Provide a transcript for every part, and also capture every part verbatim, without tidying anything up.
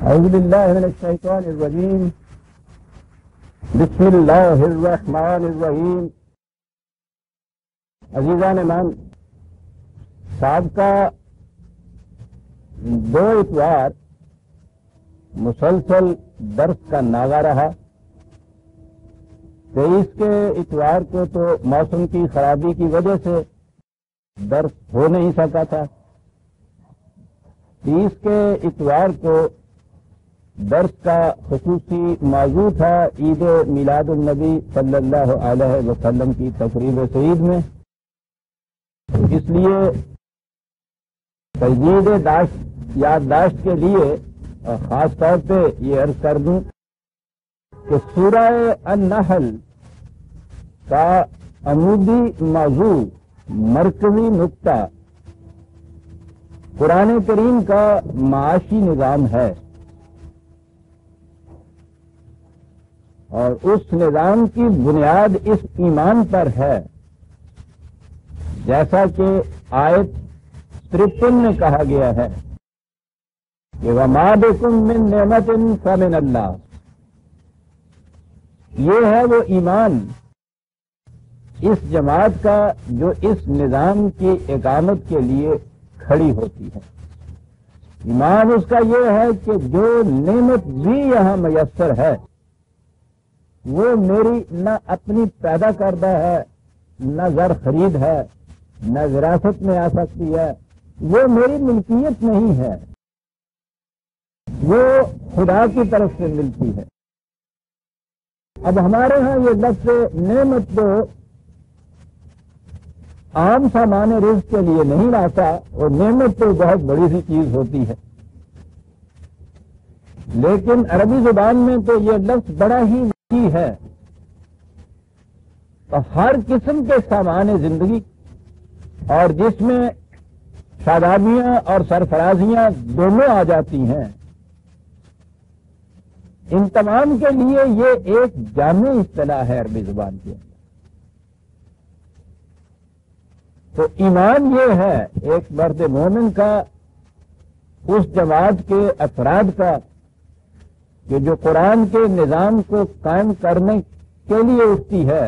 اعوذ باللہ من الشیطان الرجیم بسم اللہ الرحمن الرحیم. عزیزان ایمان، سابقہ دو اتوار مسلسل درس کا ناغہ رہا. تیئیس کے اتوار کو تو موسم کی خرابی کی وجہ سے درس ہو نہیں سکا تھا. تیس کے اتوار کو درس کا خصوصی موضوع تھا عید میلاد النبی صلی اللہ علیہ وسلم کی تقریب سعید میں. اس لیے تجدید داشت یادداشت کے لیے خاص طور پہ یہ عرض کر دوں کہ سورہ النحل کا عمودی موضوع مرکزی نقطہ قرآن کریم کا معاشی نظام ہے، اور اس نظام کی بنیاد اس ایمان پر ہے، جیسا کہ آیت ترپن میں کہا گیا ہے کہ وَمَا بِكُم مِّن نِّعْمَةٍ فَمِنَ اللَّهِ. یہ ہے وہ ایمان اس جماعت کا جو اس نظام کی اقامت کے لیے کھڑی ہوتی ہے. ایمان اس کا یہ ہے کہ جو نعمت بھی یہاں میسر ہے وہ میری نہ اپنی پیدا کردہ ہے، نہ زر خرید ہے، نہ وراثت میں آ سکتی ہے، وہ میری ملکیت نہیں ہے، وہ خدا کی طرف سے ملتی ہے. اب ہمارے ہاں یہ لفظ نعمت تو عام سامان رزق کے لیے نہیں لاتا، اور نعمت تو بہت بڑی سی چیز ہوتی ہے، لیکن عربی زبان میں تو یہ لفظ بڑا ہی وسیع ہے. تو ہر قسم کے سامان زندگی اور جس میں شادابیاں اور سرفرازیاں دونوں آ جاتی ہیں، ان تمام کے لیے یہ ایک جامع اصطلاح ہے عربی زبان کے اندر. تو ایمان یہ ہے ایک مرد مومن کا، اس جماعت کے افراد کا کہ جو قرآن کے نظام کو قائم کرنے کے لیے اٹھتی ہے،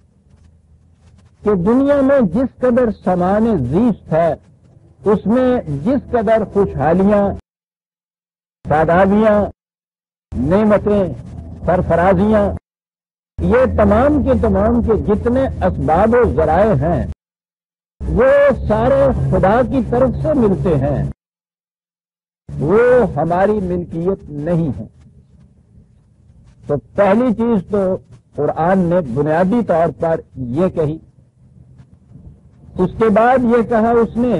کہ دنیا میں جس قدر سامان زیست ہے اس میں جس قدر خوشحالیاں، شادابیاں، نعمتیں، سرفرازیاں، یہ تمام کے تمام کے جتنے اسباب و ذرائع ہیں وہ سارے خدا کی طرف سے ملتے ہیں، وہ ہماری ملکیت نہیں ہے. تو پہلی چیز تو قرآن نے بنیادی طور پر یہ کہی. اس کے بعد یہ کہا اس نے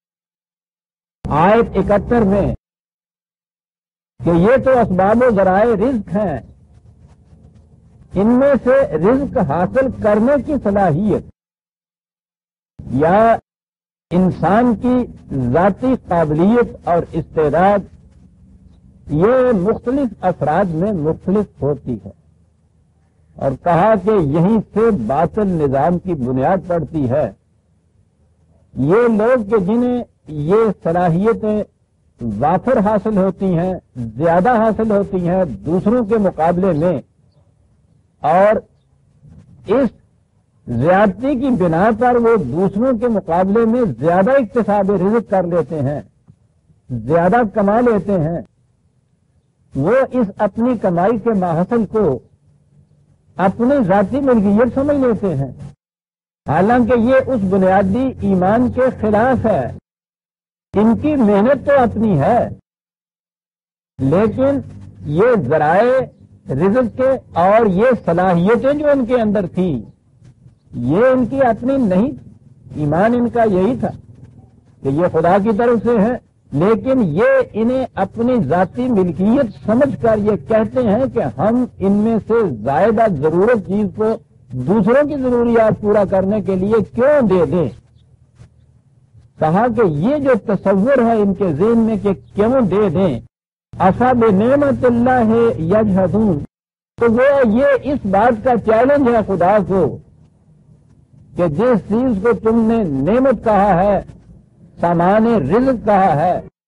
آیت اکہتر میں کہ یہ تو اسباب و ذرائع رزق ہیں، ان میں سے رزق حاصل کرنے کی صلاحیت یا انسان کی ذاتی قابلیت اور استعداد یہ مختلف افراد میں مختلف ہوتی ہے، اور کہا کہ یہیں سے باطل نظام کی بنیاد پڑتی ہے. یہ لوگ کہ جنہیں یہ صلاحیتیں وافر حاصل ہوتی ہیں، زیادہ حاصل ہوتی ہیں دوسروں کے مقابلے میں، اور اس زیادتی کی بنا پر وہ دوسروں کے مقابلے میں زیادہ اکتساب رزق کر لیتے ہیں، زیادہ کما لیتے ہیں، وہ اس اپنی کمائی کے ماحصل کو اپنی ذاتی ملکیت سمجھ لیتے ہیں، حالانکہ یہ اس بنیادی ایمان کے خلاف ہے. ان کی محنت تو اپنی ہے، لیکن یہ ذرائع رزق کے اور یہ صلاحیتیں جو ان کے اندر تھیں یہ ان کی اپنی نہیں. ایمان ان کا یہی تھا کہ یہ خدا کی طرف سے ہے، لیکن یہ انہیں اپنی ذاتی ملکیت سمجھ کر یہ کہتے ہیں کہ ہم ان میں سے زائدہ ضرورت چیز کو دوسروں کی ضروریات پورا کرنے کے لیے کیوں دے دیں. کہا کہ یہ جو تصور ہے ان کے ذہن میں کہ کیوں دے دیں، اصحاب نعمت اللہ یجحدون، تو وہ یہ اس بات کا چیلنج ہے خدا کو کہ جس چیز کو تم نے نعمت کہا ہے، سامان رزق کہا ہے،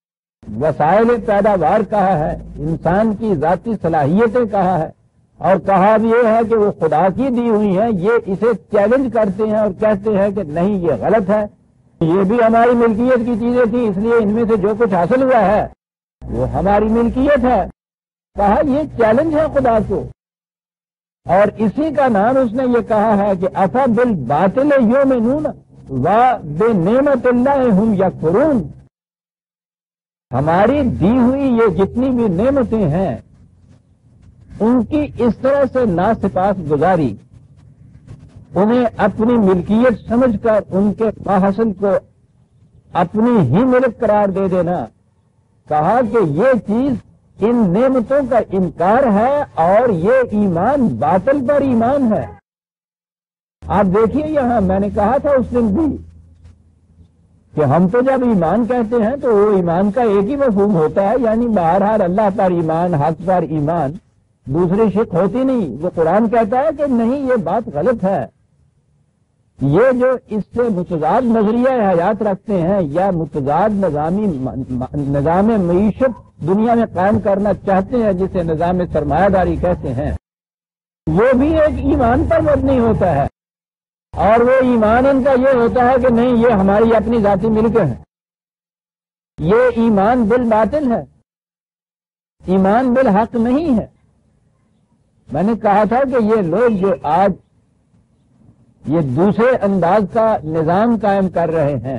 وسائل پیداوار کہا ہے، انسان کی ذاتی صلاحیتیں کہا ہے، اور کہا بھی یہ ہے کہ وہ خدا کی دی ہوئی ہیں، یہ اسے چیلنج کرتے ہیں اور کہتے ہیں کہ نہیں یہ غلط ہے، یہ بھی ہماری ملکیت کی چیزیں تھیں، اس لیے ان میں سے جو کچھ حاصل ہوا ہے وہ ہماری ملکیت ہے۔ کہا یہ چیلنج ہے خدا کو، اور اسی کا نام اس نے یہ کہا ہے کہ افا بالباطل یؤمنون و بنعمت اللہ ہم یکفرون۔ ہماری دی ہوئی یہ جتنی بھی نعمتیں ہیں ان کی اس طرح سے ناسپاس گزاری، انہیں اپنی ملکیت سمجھ کر ان کے ماحصل کو اپنی ہی ملک قرار دے دینا، کہا کہ یہ چیز ان نعمتوں کا انکار ہے اور یہ ایمان باطل پر ایمان ہے۔ آپ دیکھیے یہاں میں نے کہا تھا اس دن بھی کہ ہم تو جب ایمان کہتے ہیں تو وہ ایمان کا ایک ہی مفہوم ہوتا ہے، یعنی بہرحال اللہ پر ایمان، حق پر ایمان، دوسری شک ہوتی نہیں۔ وہ قرآن کہتا ہے کہ نہیں یہ بات غلط ہے، یہ جو اس سے متضاد نظریہ حیات رکھتے ہیں یا متضاد نظامی نظام معیشت دنیا میں قائم کرنا چاہتے ہیں جسے نظام سرمایہ داری کہتے ہیں، وہ بھی ایک ایمان پر مبنی ہوتا ہے، اور وہ ایمان ان کا یہ ہوتا ہے کہ نہیں یہ ہماری اپنی ذاتی ملکیں ہیں۔ یہ ایمان بالباطل ہے، ایمان بالحق نہیں ہے۔ میں نے کہا تھا کہ یہ لوگ جو آج یہ دوسرے انداز کا نظام قائم کر رہے ہیں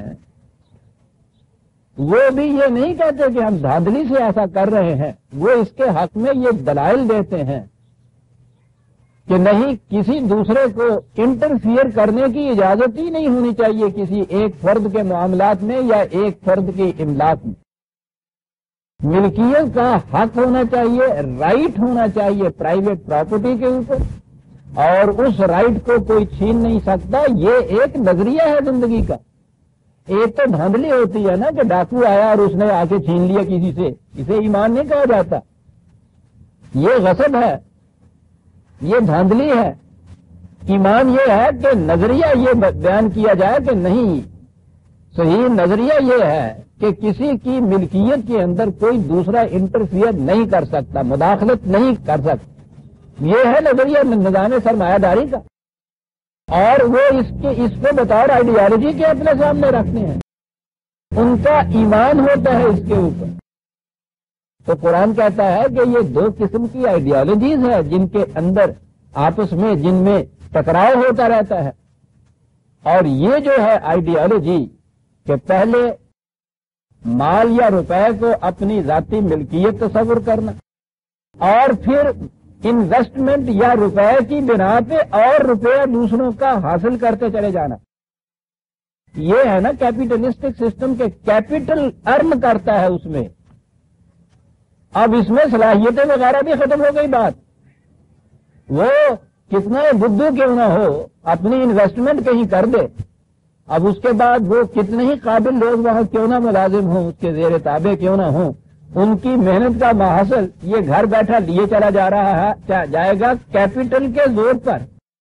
وہ بھی یہ نہیں کہتے کہ ہم دھاندلی سے ایسا کر رہے ہیں، وہ اس کے حق میں یہ دلائل دیتے ہیں کہ نہیں کسی دوسرے کو انٹرفیئر کرنے کی اجازت ہی نہیں ہونی چاہیے کسی ایک فرد کے معاملات میں یا ایک فرد کی املاک میں۔ ملکیت کا حق ہونا چاہیے، رائٹ ہونا چاہیے پرائیویٹ پراپرٹی کے اوپر، اور اس رائٹ کو کوئی چھین نہیں سکتا۔ یہ ایک نظریہ ہے زندگی کا۔ ایک تو دھاندلی ہوتی ہے نا کہ ڈاکو آیا اور اس نے آ کے چھین لیا کسی سے، اسے ایمان نہیں کہا جاتا، یہ غصب ہے، یہ دھاندلی ہے۔ ایمان یہ ہے کہ نظریہ یہ بیان کیا جائے کہ نہیں، صحیح نظریہ یہ ہے کہ کسی کی ملکیت کے اندر کوئی دوسرا انٹرفیئر نہیں کر سکتا، مداخلت نہیں کر سکتا۔ یہ ہے نظریہ نظام سرمایہ داری کا، اور وہ اس کے اس کو بطور آئیڈیالوجی کے اپنے سامنے رکھتے ہیں، ان کا ایمان ہوتا ہے اس کے اوپر۔ تو قرآن کہتا ہے کہ یہ دو قسم کی آئیڈیالوجیز ہیں جن کے اندر آپس میں جن میں ٹکراؤ ہوتا رہتا ہے، اور یہ جو ہے آئیڈیالوجی کہ پہلے مال یا روپے کو اپنی ذاتی ملکیت تصور کرنا، اور پھر انویسٹمنٹ یا روپے کی بنا پہ اور روپیہ دوسروں کا حاصل کرتے چلے جانا، یہ ہے نا کیپیٹلسٹک سسٹم کے کیپٹل ارن کرتا ہے اس میں۔ اب اس میں صلاحیتیں وغیرہ بھی ختم ہو گئی بات، وہ کتنا بدھو کیوں نہ ہو اپنی انویسٹمنٹ کہیں کر دے، اب اس کے بعد وہ کتنے ہی قابل لوگ وہاں کیوں نہ ملازم ہوں، اس کے زیر تابع کیوں نہ ہوں، ان کی محنت کا محصول یہ گھر بیٹھا لیے چلا جا رہا ہے جائے گا کیپٹل کے زور پر۔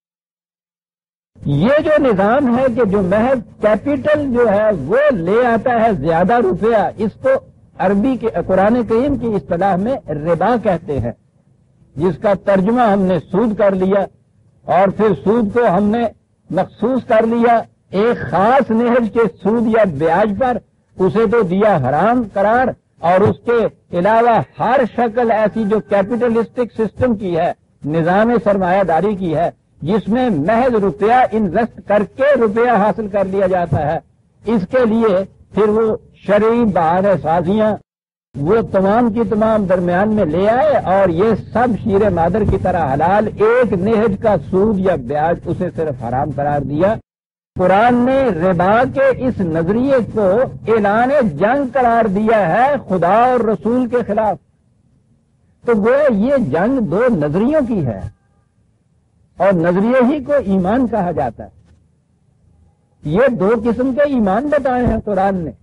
یہ جو نظام ہے کہ جو محض کیپٹل جو ہے وہ لے آتا ہے زیادہ روپیہ، اس کو عربی کے قرآن کریم کی اصطلاح میں ربا کہتے ہیں، جس کا ترجمہ ہم نے سود کر لیا، اور پھر سود کو ہم نے مخصوص کر لیا ایک خاص نہج کے سود یا بیاج پر، اسے تو دیا حرام قرار، اور اس کے علاوہ ہر شکل ایسی جو کیپٹلسٹک سسٹم کی ہے، نظام سرمایہ داری کی ہے، جس میں محض روپیہ انویسٹ کر کے روپیہ حاصل کر لیا جاتا ہے، اس کے لیے پھر وہ شرعی بہانہ سازیاں وہ تمام کی تمام درمیان میں لے آئے، اور یہ سب شیر مادر کی طرح حلال، ایک نہج کا سود یا بیاج اسے صرف حرام قرار دیا۔ قرآن نے ربا کے اس نظریے کو اعلان جنگ قرار دیا ہے خدا اور رسول کے خلاف۔ تو وہ یہ جنگ دو نظریوں کی ہے، اور نظریے ہی کو ایمان کہا جاتا ہے۔ یہ دو قسم کے ایمان بتائے ہیں قرآن نے۔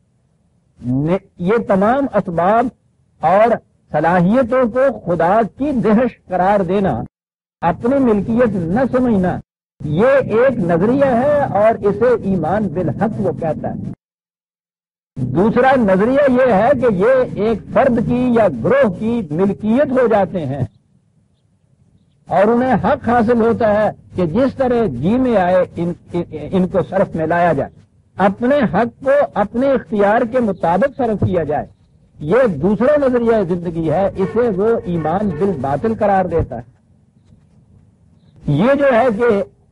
یہ تمام اسباب اور صلاحیتوں کو خدا کی دہش قرار دینا، اپنی ملکیت نہ سمجھنا، یہ ایک نظریہ ہے، اور اسے ایمان بالحق وہ کہتا ہے۔ دوسرا نظریہ یہ ہے کہ یہ ایک فرد کی یا گروہ کی ملکیت ہو جاتے ہیں اور انہیں حق حاصل ہوتا ہے کہ جس طرح جی میں آئے ان, ان کو صرف میں لایا جائے، اپنے حق کو اپنے اختیار کے مطابق صرف کیا جائے۔ یہ دوسرا نظریہ زندگی ہے، اسے وہ ایمان بالباطل قرار دیتا ہے۔ یہ جو ہے کہ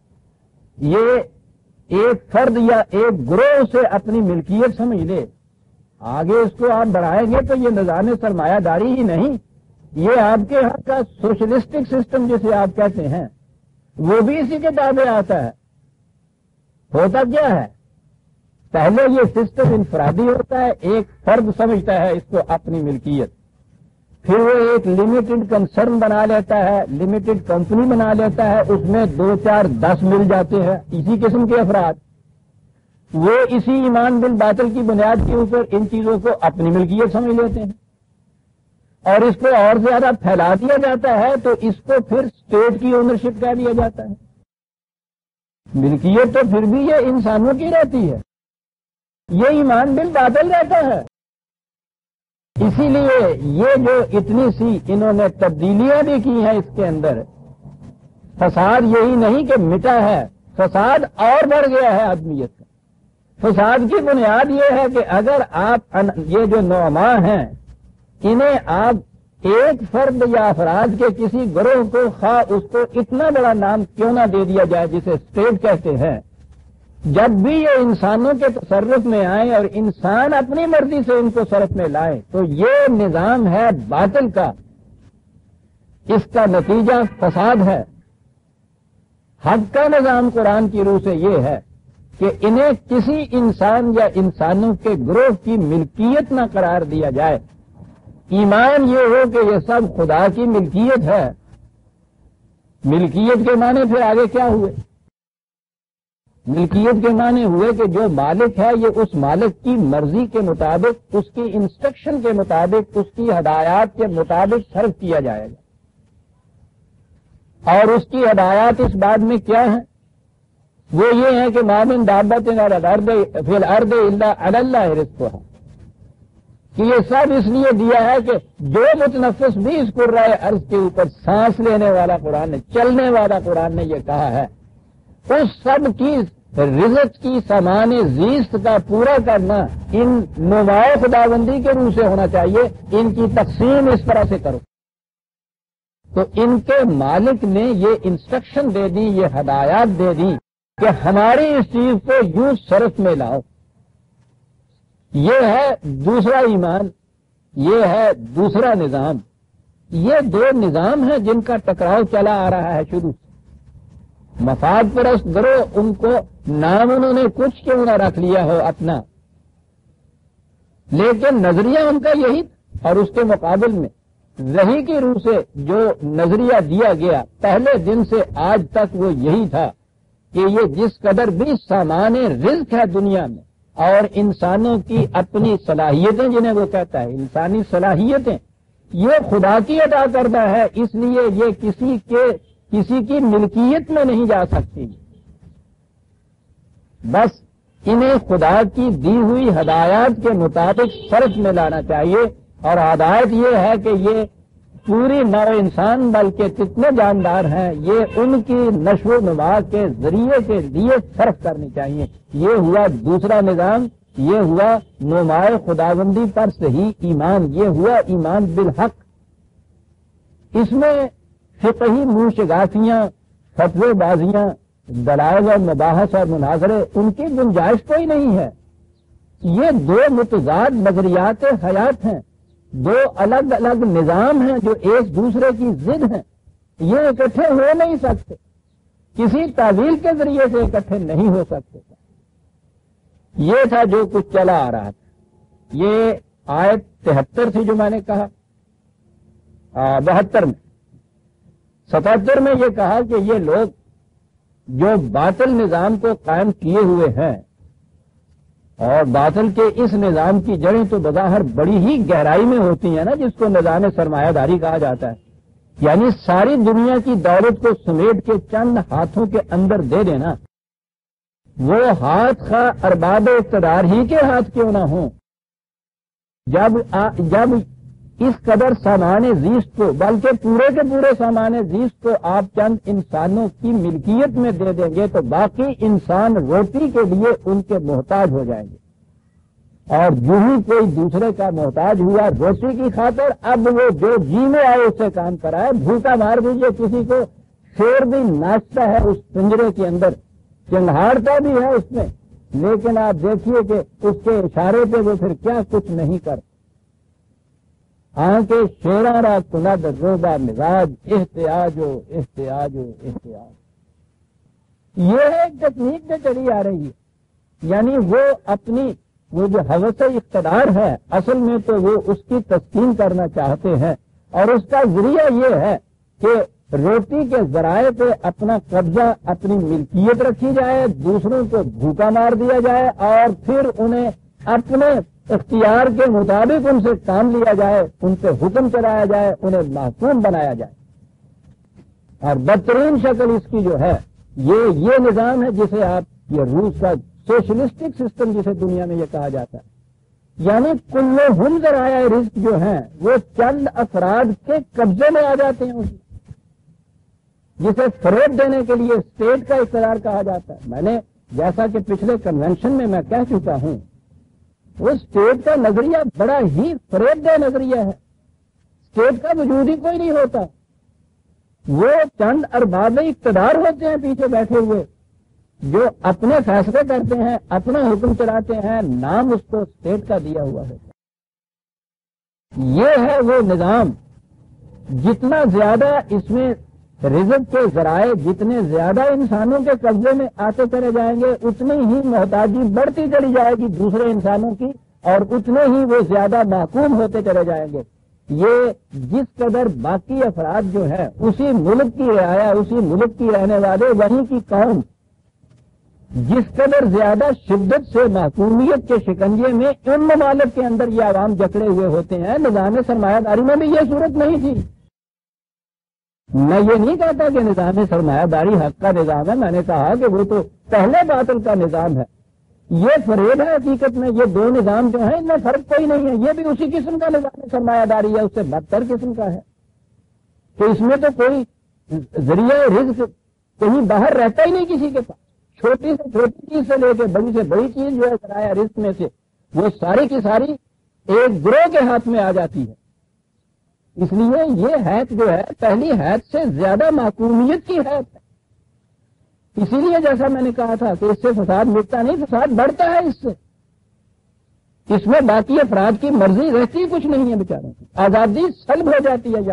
یہ ایک فرد یا ایک گروہ سے اپنی ملکیت سمجھ لے، آگے اس کو آپ بڑھائیں گے تو یہ نظام سرمایہ داری ہی نہیں، یہ آپ کے حق کا سوشلسٹک سسٹم جسے آپ کہتے ہیں وہ بھی اسی کے تابع آتا ہے۔ ہوتا کیا ہے، پہلے یہ سسٹم انفرادی ہوتا ہے، ایک فرد سمجھتا ہے اس کو اپنی ملکیت، پھر وہ ایک لمیٹڈ کنسرن بنا لیتا ہے، لمیٹڈ کمپنی بنا لیتا ہے، اس میں دو چار دس مل جاتے ہیں اسی قسم کے افراد، وہ اسی ایمان بالباطل کی بنیاد کے اوپر ان چیزوں کو اپنی ملکیت سمجھ لیتے ہیں اور اس کو اور زیادہ پھیلا دیا جاتا ہے تو اس کو پھر اسٹیٹ کی اونرشپ کہہ دیا جاتا ہے۔ ملکیت تو پھر بھی یہ انسانوں کی رہتی ہے، یہ ایمان بالباطل رہتا ہے۔ اسی لیے یہ جو اتنی سی انہوں نے تبدیلیاں بھی کی ہیں اس کے اندر، فساد یہی نہیں کہ مٹا ہے، فساد اور بڑھ گیا ہے آدمیت کا۔ فساد کی بنیاد یہ ہے کہ اگر آپ یہ جو نعما ہیں انہیں آپ ایک فرد یا افراد کے کسی گروہ کو خواہ اس کو اتنا بڑا نام کیوں نہ دے دیا جائے جسے اسٹیٹ کہتے ہیں، جب بھی یہ انسانوں کے تصرف میں آئیں اور انسان اپنی مرضی سے ان کو صرف میں لائیں تو یہ نظام ہے باطل کا، اس کا نتیجہ فساد ہے۔ حق کا نظام قرآن کی روح سے یہ ہے کہ انہیں کسی انسان یا انسانوں کے گروہ کی ملکیت نہ قرار دیا جائے۔ ایمان یہ ہو کہ یہ سب خدا کی ملکیت ہے۔ ملکیت کے معنی پھر آگے کیا ہوئے؟ ملکیت کے معنی ہوئے کہ جو مالک ہے یہ اس مالک کی مرضی کے مطابق، اس کی انسٹرکشن کے مطابق، اس کی ہدایات کے مطابق صرف کیا جائے گا۔ اور اس کی ہدایات اس بات میں کیا ہیں؟ وہ یہ ہے کہ ما من دابۃ فی الارض الا علی اللہ رزقها، کہ یہ سب اس لیے دیا ہے کہ جو متنفس بھی اس کرۂ ارض کے اوپر سانس لینے والا قرآن نے، چلنے والا قرآن نے یہ کہا ہے، اس سب کی رزق کی سامان زیست کا پورا کرنا ان نمائے خداوندی کے روح سے ہونا چاہیے۔ ان کی تقسیم اس طرح سے کرو۔ تو ان کے مالک نے یہ انسٹرکشن دے دی، یہ ہدایات دے دی کہ ہماری اس چیز کو یوں صرف میں لاؤ۔ یہ ہے دوسرا ایمان، یہ ہے دوسرا نظام۔ یہ دو نظام ہیں جن کا ٹکراؤ چلا آ رہا ہے شروع سے۔ مفاد پرست گروہ، ان کو نام انہوں نے کچھ کیوں نہ رکھ لیا ہو اپنا، لیکن نظریہ ان کا یہی تھا۔ اور اس کے مقابل میں وحی کی روح سے جو نظریہ دیا گیا پہلے دن سے آج تک وہ یہی تھا کہ یہ جس قدر بھی سامان رزق ہے دنیا میں اور انسانوں کی اپنی صلاحیتیں جنہیں وہ کہتا ہے انسانی صلاحیتیں، یہ خدا کی عطا کردہ ہے، اس لیے یہ کسی کے کسی کی ملکیت میں نہیں جا سکتی۔ بس انہیں خدا کی دی ہوئی ہدایات کے مطابق صرف میں لانا چاہیے، اور ہدایت یہ ہے کہ یہ پوری نو انسان بلکہ کتنے جاندار ہیں یہ ان کی نشو و نما کے ذریعے کے لیے صرف کرنی چاہیے۔ یہ ہوا دوسرا نظام، یہ ہوا نمائے خداوندی پر صحیح ایمان، یہ ہوا ایمان بالحق۔ اس میں فقہی منہ شگافیاں، فتوے بازیاں، دلائل اور مباحث اور مناظرے ان کی گنجائش کوئی نہیں ہے۔ یہ دو متضاد نظریات حیات ہیں، دو الگ الگ نظام ہیں جو ایک دوسرے کی ضد ہیں، یہ اکٹھے ہو نہیں سکتے، کسی تعویل کے ذریعے سے اکٹھے نہیں ہو سکتے۔ یہ تھا جو کچھ چلا آ رہا تھا۔ یہ آیت تہتر تھی جو میں نے کہا، بہتر میں ستہتر میں یہ کہا کہ یہ لوگ جو باطل نظام کو قائم کیے ہوئے ہیں، اور باطل کے اس نظام کی جڑیں تو بظاہر بڑی ہی گہرائی میں ہوتی ہیں نا، جس کو نظام سرمایہ داری کہا جاتا ہے، یعنی ساری دنیا کی دولت کو سمیٹ کے چند ہاتھوں کے اندر دے دینا۔ وہ ہاتھ خواہ ارباب اقتدار ہی کے ہاتھ کیوں نہ ہوں، جب آ, جب اس قدر سامان زیست کو، بلکہ پورے کے پورے سامان زیست کو آپ چند انسانوں کی ملکیت میں دے دیں گے تو باقی انسان روٹی کے لیے ان کے محتاج ہو جائیں گے، اور جو ہی کوئی دوسرے کا محتاج ہوا روٹی کی خاطر، اب وہ جو جی میں آئے اس سے کام کرائے، بھوکا مار دیجیے کسی کو، شیر بھی ناچتا ہے اس پنجرے کے اندر، چنگھاڑتا بھی ہے اس میں، لیکن آپ دیکھیے کہ اس کے اشارے پہ وہ پھر کیا کچھ نہیں کر۔ آنکھیں شیرارا کند روبا مزاج، احتیاج ہو احتیاج ہو احتیاج، یہ ہے ایک ٹیکنیک جو چلی آ رہی ہے، یعنی وہ اپنی وہ جو حوث اقتدار ہے اصل میں تو وہ اس کی تسکین کرنا چاہتے ہیں، اور اس کا ذریعہ یہ ہے کہ روٹی کے ذرائع پہ اپنا قبضہ، اپنی ملکیت رکھی جائے، دوسروں کو بھوکا مار دیا جائے، اور پھر انہیں اپنے اختیار کے مطابق ان سے کام لیا جائے، ان پہ حکم چلایا جائے، انہیں محکوم بنایا جائے۔ اور بدترین شکل اس کی جو ہے یہ یہ نظام ہے جسے آپ یہ روس کا سوشلسٹک سسٹم جسے دنیا میں یہ کہا جاتا ہے، یعنی کلہم ذرائع رزق جو ہیں وہ چند افراد کے قبضے میں آ جاتے ہیں، اس جسے فریب دینے کے لیے اسٹیٹ کا اقتدار کہا جاتا ہے۔ میں نے جیسا کہ پچھلے کنونشن میں میں کہہ چکا ہوں، وہ اسٹیٹ کا نظریہ بڑا ہی فریب دہ نظریہ ہے، اسٹیٹ کا وجود ہی کوئی نہیں ہوتا، وہ چند ارباب اقتدار ہوتے ہیں پیچھے بیٹھے ہوئے جو اپنے فیصلے کرتے ہیں، اپنا حکم چلاتے ہیں، نام اس کو اسٹیٹ کا دیا ہوا ہے۔ یہ ہے وہ نظام، جتنا زیادہ اس میں رزق کے ذرائع جتنے زیادہ انسانوں کے قبضے میں آتے چلے جائیں گے، اتنی ہی محتاجی بڑھتی چلی جائے گی دوسرے انسانوں کی، اور اتنے ہی وہ زیادہ محکوم ہوتے چلے جائیں گے۔ یہ جس قدر باقی افراد جو ہے اسی ملک کی رعایا، اسی ملک کی رہنے والے، وہیں کی قوم جس قدر زیادہ شدت سے محکومیت کے شکنجے میں ان ممالک کے اندر یہ عوام جکڑے ہوئے ہوتے ہیں، نظام سرمایہ داری میں بھی یہ صورت نہیں تھی۔ میں یہ نہیں کہتا کہ نظام سرمایہ داری حق کا نظام ہے، میں نے کہا کہ وہ تو پہلے باطل کا نظام ہے، یہ فریب ہے حقیقت میں۔ یہ دو نظام جو ہیں ان میں فرق کوئی نہیں ہے، یہ بھی اسی قسم کا نظام سرمایہ داری ہے، اس سے بدتر قسم کا ہے، تو اس میں تو کوئی ذریعہ رزق کہیں باہر رہتا ہی نہیں کسی کے پاس، چھوٹی سے چھوٹی چیز سے لے کے بڑی سے بڑی چیز جو ہے ذرائع رزق میں سے وہ ساری کی ساری ایک گروہ کے ہاتھ میں آ جاتی ہے۔ اس لیے یہ حیث جو ہے پہلی حیث سے زیادہ محکومیت کی حیث ہے، اسی لیے جیسا میں نے کہا تھا کہ اس سے فساد مٹتا نہیں، فساد بڑھتا ہے اس سے، اس میں باقی افراد کی مرضی رہتی کچھ نہیں ہے بیچاروں کی، آزادی سلب ہو جاتی ہے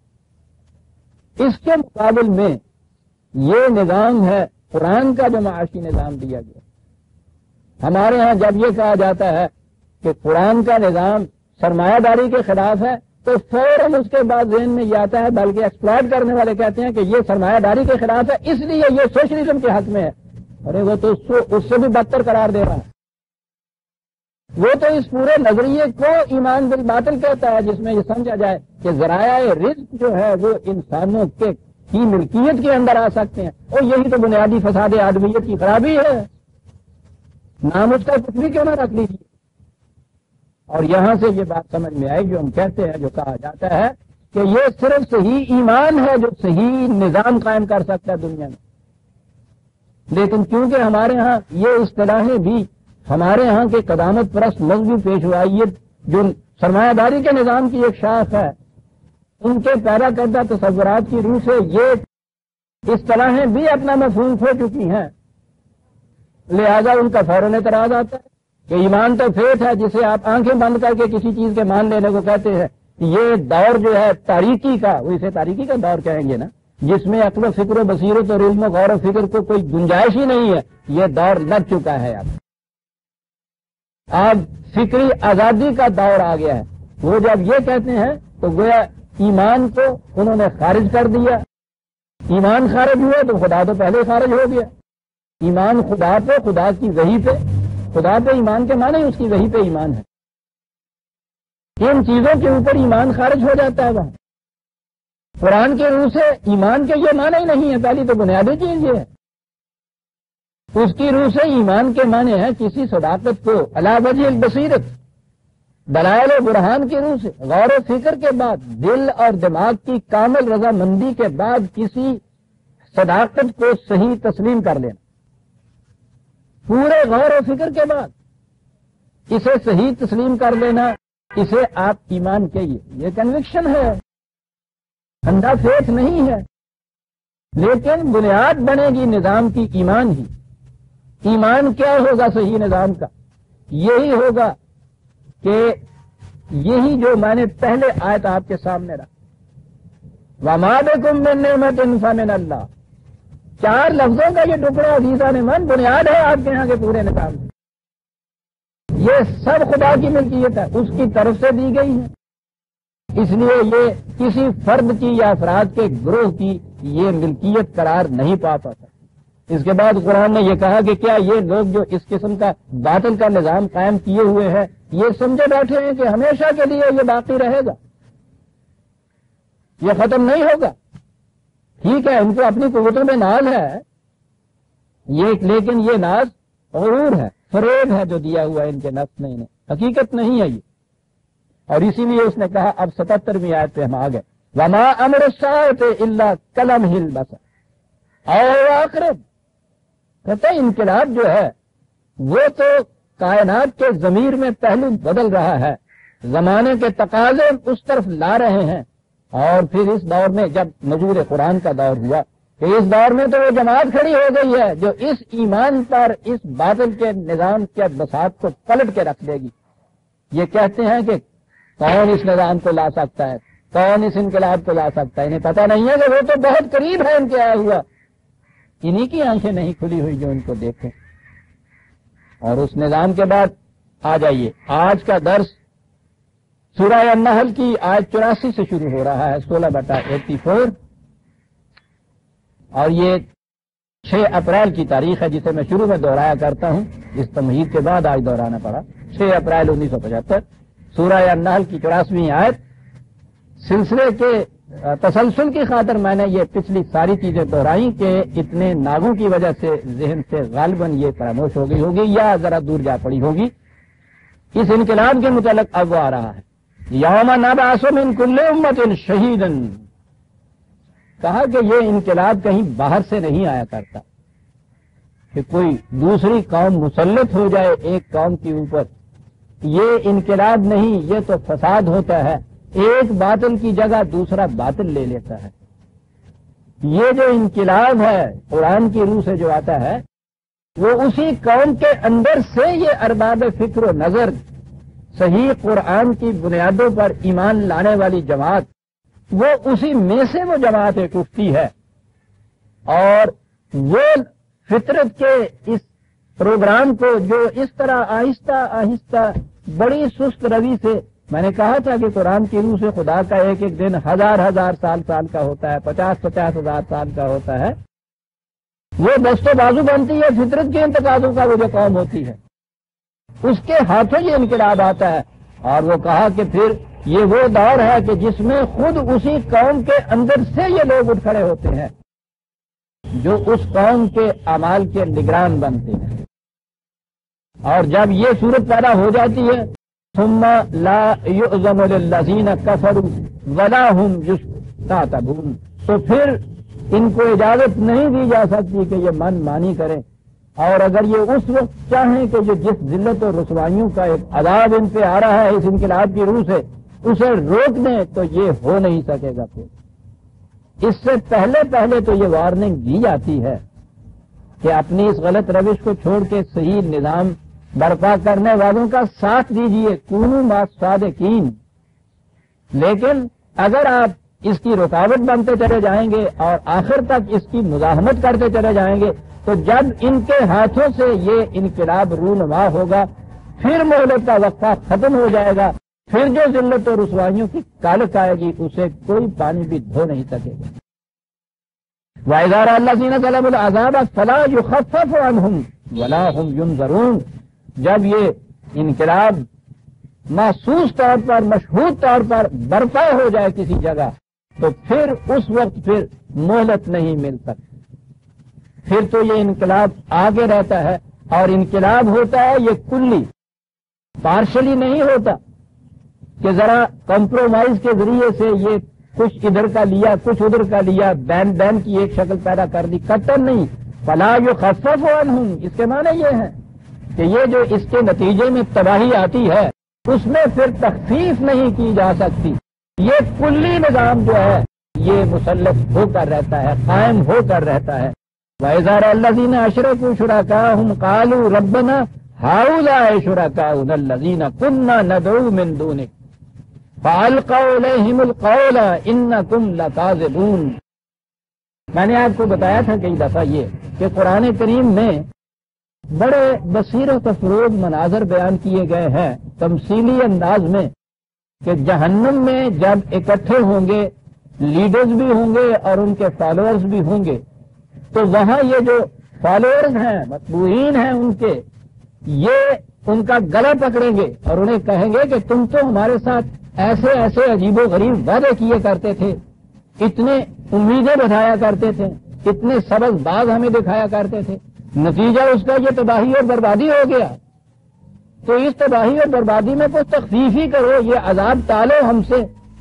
یکساں۔ اس کے مقابل میں یہ نظام ہے قرآن کا جو معاشی نظام دیا گیا۔ ہمارے ہاں جب یہ کہا جاتا ہے کہ قرآن کا نظام سرمایہ داری کے خلاف ہے تو فوراً اس کے بعد ذہن میں یہ آتا ہے، بلکہ ایکسپلائٹ کرنے والے کہتے ہیں کہ یہ سرمایہ داری کے خلاف ہے اس لیے یہ سوشلزم کے حق میں ہے۔ ارے وہ تو اس سے بھی بدتر قرار دے رہا ہے، وہ تو اس پورے نظریے کو ایمان بالباطل کہتا ہے جس میں یہ سمجھا جائے کہ ذرائع رزق جو ہے وہ انسانوں کے کی ملکیت کے اندر آ سکتے ہیں، اور یہی تو بنیادی فساد آدمیت کی خرابی ہے، نام اس کا کچھ بھی کیوں نہ رکھ لیجیے۔ اور یہاں سے یہ بات سمجھ میں آئی جو ہم کہتے ہیں، جو کہا جاتا ہے کہ یہ صرف صحیح ایمان ہے جو صحیح نظام قائم کر سکتا ہے دنیا میں، لیکن کیونکہ ہمارے ہاں یہ اصطلاحیں بھی ہمارے ہاں کے قدامت پرست مذہبی پیشوائیت جو سرمایہ داری کے نظام کی ایک شاخ ہے، ان کے پیدا کردہ تصورات کی روح سے یہ اصطلاحیں بھی اپنا مفہوم کھو چکی ہیں، لہذا ان کا فوراً اعتراض آتا ہے کہ ایمان تو فیت ہے جسے آپ آنکھیں بند کر کے کسی چیز کے مان لینے کو کہتے ہیں۔ یہ دور جو ہے تاریکی کا، وہ اسے تاریکی کا دور کہیں گے نا، جس میں عقل و فکر و بصیرت اور علم و غور و فکر کو کوئی گنجائش ہی نہیں ہے، یہ دور لگ چکا ہے۔ اب اب فکری آزادی کا دور آ گیا ہے۔ وہ جب یہ کہتے ہیں تو گویا ایمان کو انہوں نے خارج کر دیا، ایمان خارج ہوا تو خدا تو پہلے خارج ہو گیا۔ ایمان خدا پہ، خدا کی وحی پہ، خدا پہ ایمان کے معنی اس کی وحی پہ ایمان ہے، ان چیزوں کے اوپر ایمان خارج ہو جاتا ہے۔ وہاں قرآن کے روح سے ایمان کے یہ معنی ہی نہیں ہے، پہلی تو بنیادی چیز یہ ہے۔ اس کی روح سے ایمان کے معنی ہے کسی صداقت کو علی وجہ البصیرت، دلائل و برہان کی روح سے غور و فکر کے بعد دل اور دماغ کی کامل رضامندی کے بعد کسی صداقت کو صحیح تسلیم کر لینا، پورے غور و فکر کے بعد اسے صحیح تسلیم کر لینا، اسے آپ ایمان کہیے۔ یہ کنوکشن ہے، اندھا فیتھ نہیں ہے، لیکن بنیاد بنے گی نظام کی ایمان ہی۔ ایمان کیا ہوگا صحیح نظام کا؟ یہی ہوگا کہ یہی جو میں نے پہلے آیت آپ کے سامنے رکھا، وَمَا بِكُم مِّن نِّعْمَةٍ فَمِنَ اللَّهِ، چار لفظوں کا یہ ٹکڑا عزیزان من بنیاد ہے آپ کے یہاں کے پورے نظام کی۔ یہ سب خدا کی ملکیت ہے، اس کی طرف سے دی گئی ہے، اس لیے یہ کسی فرد کی یا افراد کے گروہ کی یہ ملکیت قرار نہیں پا پاتا۔ اس کے بعد قرآن نے یہ کہا کہ کیا یہ لوگ جو اس قسم کا باطل کا نظام قائم کیے ہوئے ہیں یہ سمجھے بیٹھے ہیں کہ ہمیشہ کے لیے یہ باقی رہے گا، یہ ختم نہیں ہوگا؟ ٹھیک ہے، ان کو اپنی قوتوں میں ناز ہے، یہ لیکن یہ ناز غرور ہے، فریب ہے جو دیا ہوا ہے ان کے نفس نے، انہیں حقیقت نہیں ہے یہ۔ اور اسی لیے اس نے کہا، اب ستہترویں آیت پہ ہم آ گئے، وَمَا أَمْرُ السَّاعَةِ إِلَّا كَلَمْحِ الْبَصَرِ أَوْ أَقْرَبَ۔ کہتے ہیں انقلاب جو ہے وہ تو کائنات کے ضمیر میں پہلو بدل رہا ہے، زمانے کے تقاضے اس طرف لا رہے ہیں، اور پھر اس دور میں جب نزول قرآن کا دور ہوا کہ اس دور میں تو وہ جماعت کھڑی ہو گئی ہے جو اس ایمان پر اس باطل کے نظام کے بساط کو پلٹ کے رکھ دے گی۔ یہ کہتے ہیں کہ کون اس نظام کو لا سکتا ہے، کون اس انقلاب کو لا سکتا ہے، انہیں پتہ نہیں ہے کہ وہ تو بہت قریب ہے ان کے آیا ہوا، انہی کی آنکھیں نہیں کھلی ہوئی جو ان کو دیکھیں۔ اور اس نظام کے بعد آ جائیے، آج کا درس سورہ النحل کی آیت چوراسی سے شروع ہو رہا ہے، سولہ بٹا ایٹی فور، اور یہ چھ اپریل کی تاریخ ہے جسے میں شروع میں دہرایا کرتا ہوں، اس تمہید کے بعد آج دہرانا پڑا، چھ اپریل انیس سو پچہتر، سورہ النحل کی چوراسویں آیت۔ سلسلے کے تسلسل کی خاطر میں نے یہ پچھلی ساری چیزیں دہرائی کہ اتنے ناغوں کی وجہ سے ذہن سے غالباً یہ فراموش ہو گئی ہوگی یا ذرا دور جا پڑی ہوگی۔ اس انقلاب کے متعلق اب وہ آ رہا ہے، یوم نبعث من کل امت شہیدا، کہا کہ یہ انقلاب کہیں باہر سے نہیں آیا کرتا کہ کوئی دوسری قوم مسلط ہو جائے ایک قوم کے اوپر، یہ انقلاب نہیں، یہ تو فساد ہوتا ہے، ایک باطل کی جگہ دوسرا باطل لے لیتا ہے۔ یہ جو انقلاب ہے قرآن کی روح سے جو آتا ہے وہ اسی قوم کے اندر سے یہ ارباب فکر و نظر صحیح قرآن کی بنیادوں پر ایمان لانے والی جماعت، وہ اسی میں سے وہ جماعت ایک اٹھتی ہے، اور وہ فطرت کے اس پروگرام کو جو اس طرح آہستہ آہستہ بڑی سست روی سے، میں نے کہا تھا کہ قرآن کی روح سے خدا کا ایک ایک دن ہزار ہزار سال سال کا ہوتا ہے، پچاس پچاس ہزار سال کا ہوتا ہے، وہ دست و بازو بنتی ہے فطرت کے انتقاضوں کا، وہ جو قوم ہوتی ہے اس کے ہاتھوں یہ انقلاب آتا ہے۔ اور وہ کہا کہ پھر یہ وہ دور ہے کہ جس میں خود اسی قوم کے اندر سے یہ لوگ اٹھ کھڑے ہوتے ہیں جو اس قوم کے اعمال کے نگران بنتے ہیں، اور جب یہ صورت پیدا ہو جاتی ہے ثم لا یؤذن للذین کفروا ولا هم یستعتبون، تو پھر ان کو اجازت نہیں دی جا سکتی کہ یہ من مانی کریں، اور اگر یہ اس وقت چاہیں کہ جو جس ذلت اور رسوائیوں کا ایک عذاب ان پہ آ رہا ہے اس انقلاب کی روح سے اسے روک دیں تو یہ ہو نہیں سکے گا۔ پھر اس سے پہلے پہلے تو یہ وارننگ دی جاتی ہے کہ اپنی اس غلط روش کو چھوڑ کے صحیح نظام برپا کرنے والوں کا ساتھ دیجیے، کونوا مع الصادقین۔ لیکن اگر آپ اس کی رکاوٹ بنتے چلے جائیں گے اور آخر تک اس کی مزاحمت کرتے چلے جائیں گے تو جب ان کے ہاتھوں سے یہ انقلاب رونما ہوگا پھر مہلت کا وقفہ ختم ہو جائے گا، پھر جو ذلت اور رسوائیوں کی کالک آئے گی اسے کوئی پانی بھی دھو نہیں سکے گا۔ وَإِذَا رَأَى الَّذِينَ ظَلَمُوا الْعَذَابَ فَلَا يُخَفَّفُ عَنْهُمْ وَلَا هُمْ يُنظَرُونَ، جب یہ انقلاب محسوس طور پر مشہود طور پر برپا ہو جائے کسی جگہ تو پھر اس وقت پھر مہلت نہیں مل سکتی، پھر تو یہ انقلاب آگے رہتا ہے، اور انقلاب ہوتا ہے یہ کلی، پارشلی نہیں ہوتا۔ کہ ذرا کمپرومائز کے ذریعے سے یہ کچھ ادھر کا لیا کچھ ادھر کا لیا بین بین کی ایک شکل پیدا کر دی، قطعاً نہیں. فلا یخفف عنہم، اس کے معنی یہ ہے کہ یہ جو اس کے نتیجے میں تباہی آتی ہے اس میں پھر تخفیف نہیں کی جا سکتی. یہ کلی نظام جو ہے یہ مسلط ہو کر رہتا ہے، قائم ہو کر رہتا ہے. وَإِذَا رَأَى الَّذِينَ أَشْرَكُوا شُرَكَاءَهُمْ قَالُوا رَبَّنَا هَؤُلَاءِ شُرَكَاؤُنَا الَّذِينَ كُنَّا نَدْعُو مِن دُونِكَ فَأَلْقَوْا إِلَيْهِمُ الْقَوْلَ إِنَّكُمْ لَكَاذِبُونَ. میں نے آپ کو بتایا تھا کئی دفعہ یہ کہ قرآن کریم میں بڑے بصیرت افروز مناظر بیان کیے گئے ہیں تمثیلی انداز میں کہ جہنم میں جب اکٹھے ہوں گے لیڈرز بھی ہوں گے اور ان کے فالوورز بھی ہوں گے تو وہاں یہ جو فالوورز ہیں متبوعین ہیں ان کے یہ ان کا گلا پکڑیں گے اور انہیں کہیں گے کہ تم تو ہمارے ساتھ ایسے ایسے عجیب و غریب وعدے کیے کرتے تھے، اتنے امیدیں بٹھایا کرتے تھے، اتنے سبز باغ ہمیں دکھایا کرتے تھے، نتیجہ اس کا یہ تباہی اور بربادی ہو گیا. تو اس تباہی اور بربادی میں کچھ تخفیف ہی کرو، یہ عذاب ٹالو ہم سے.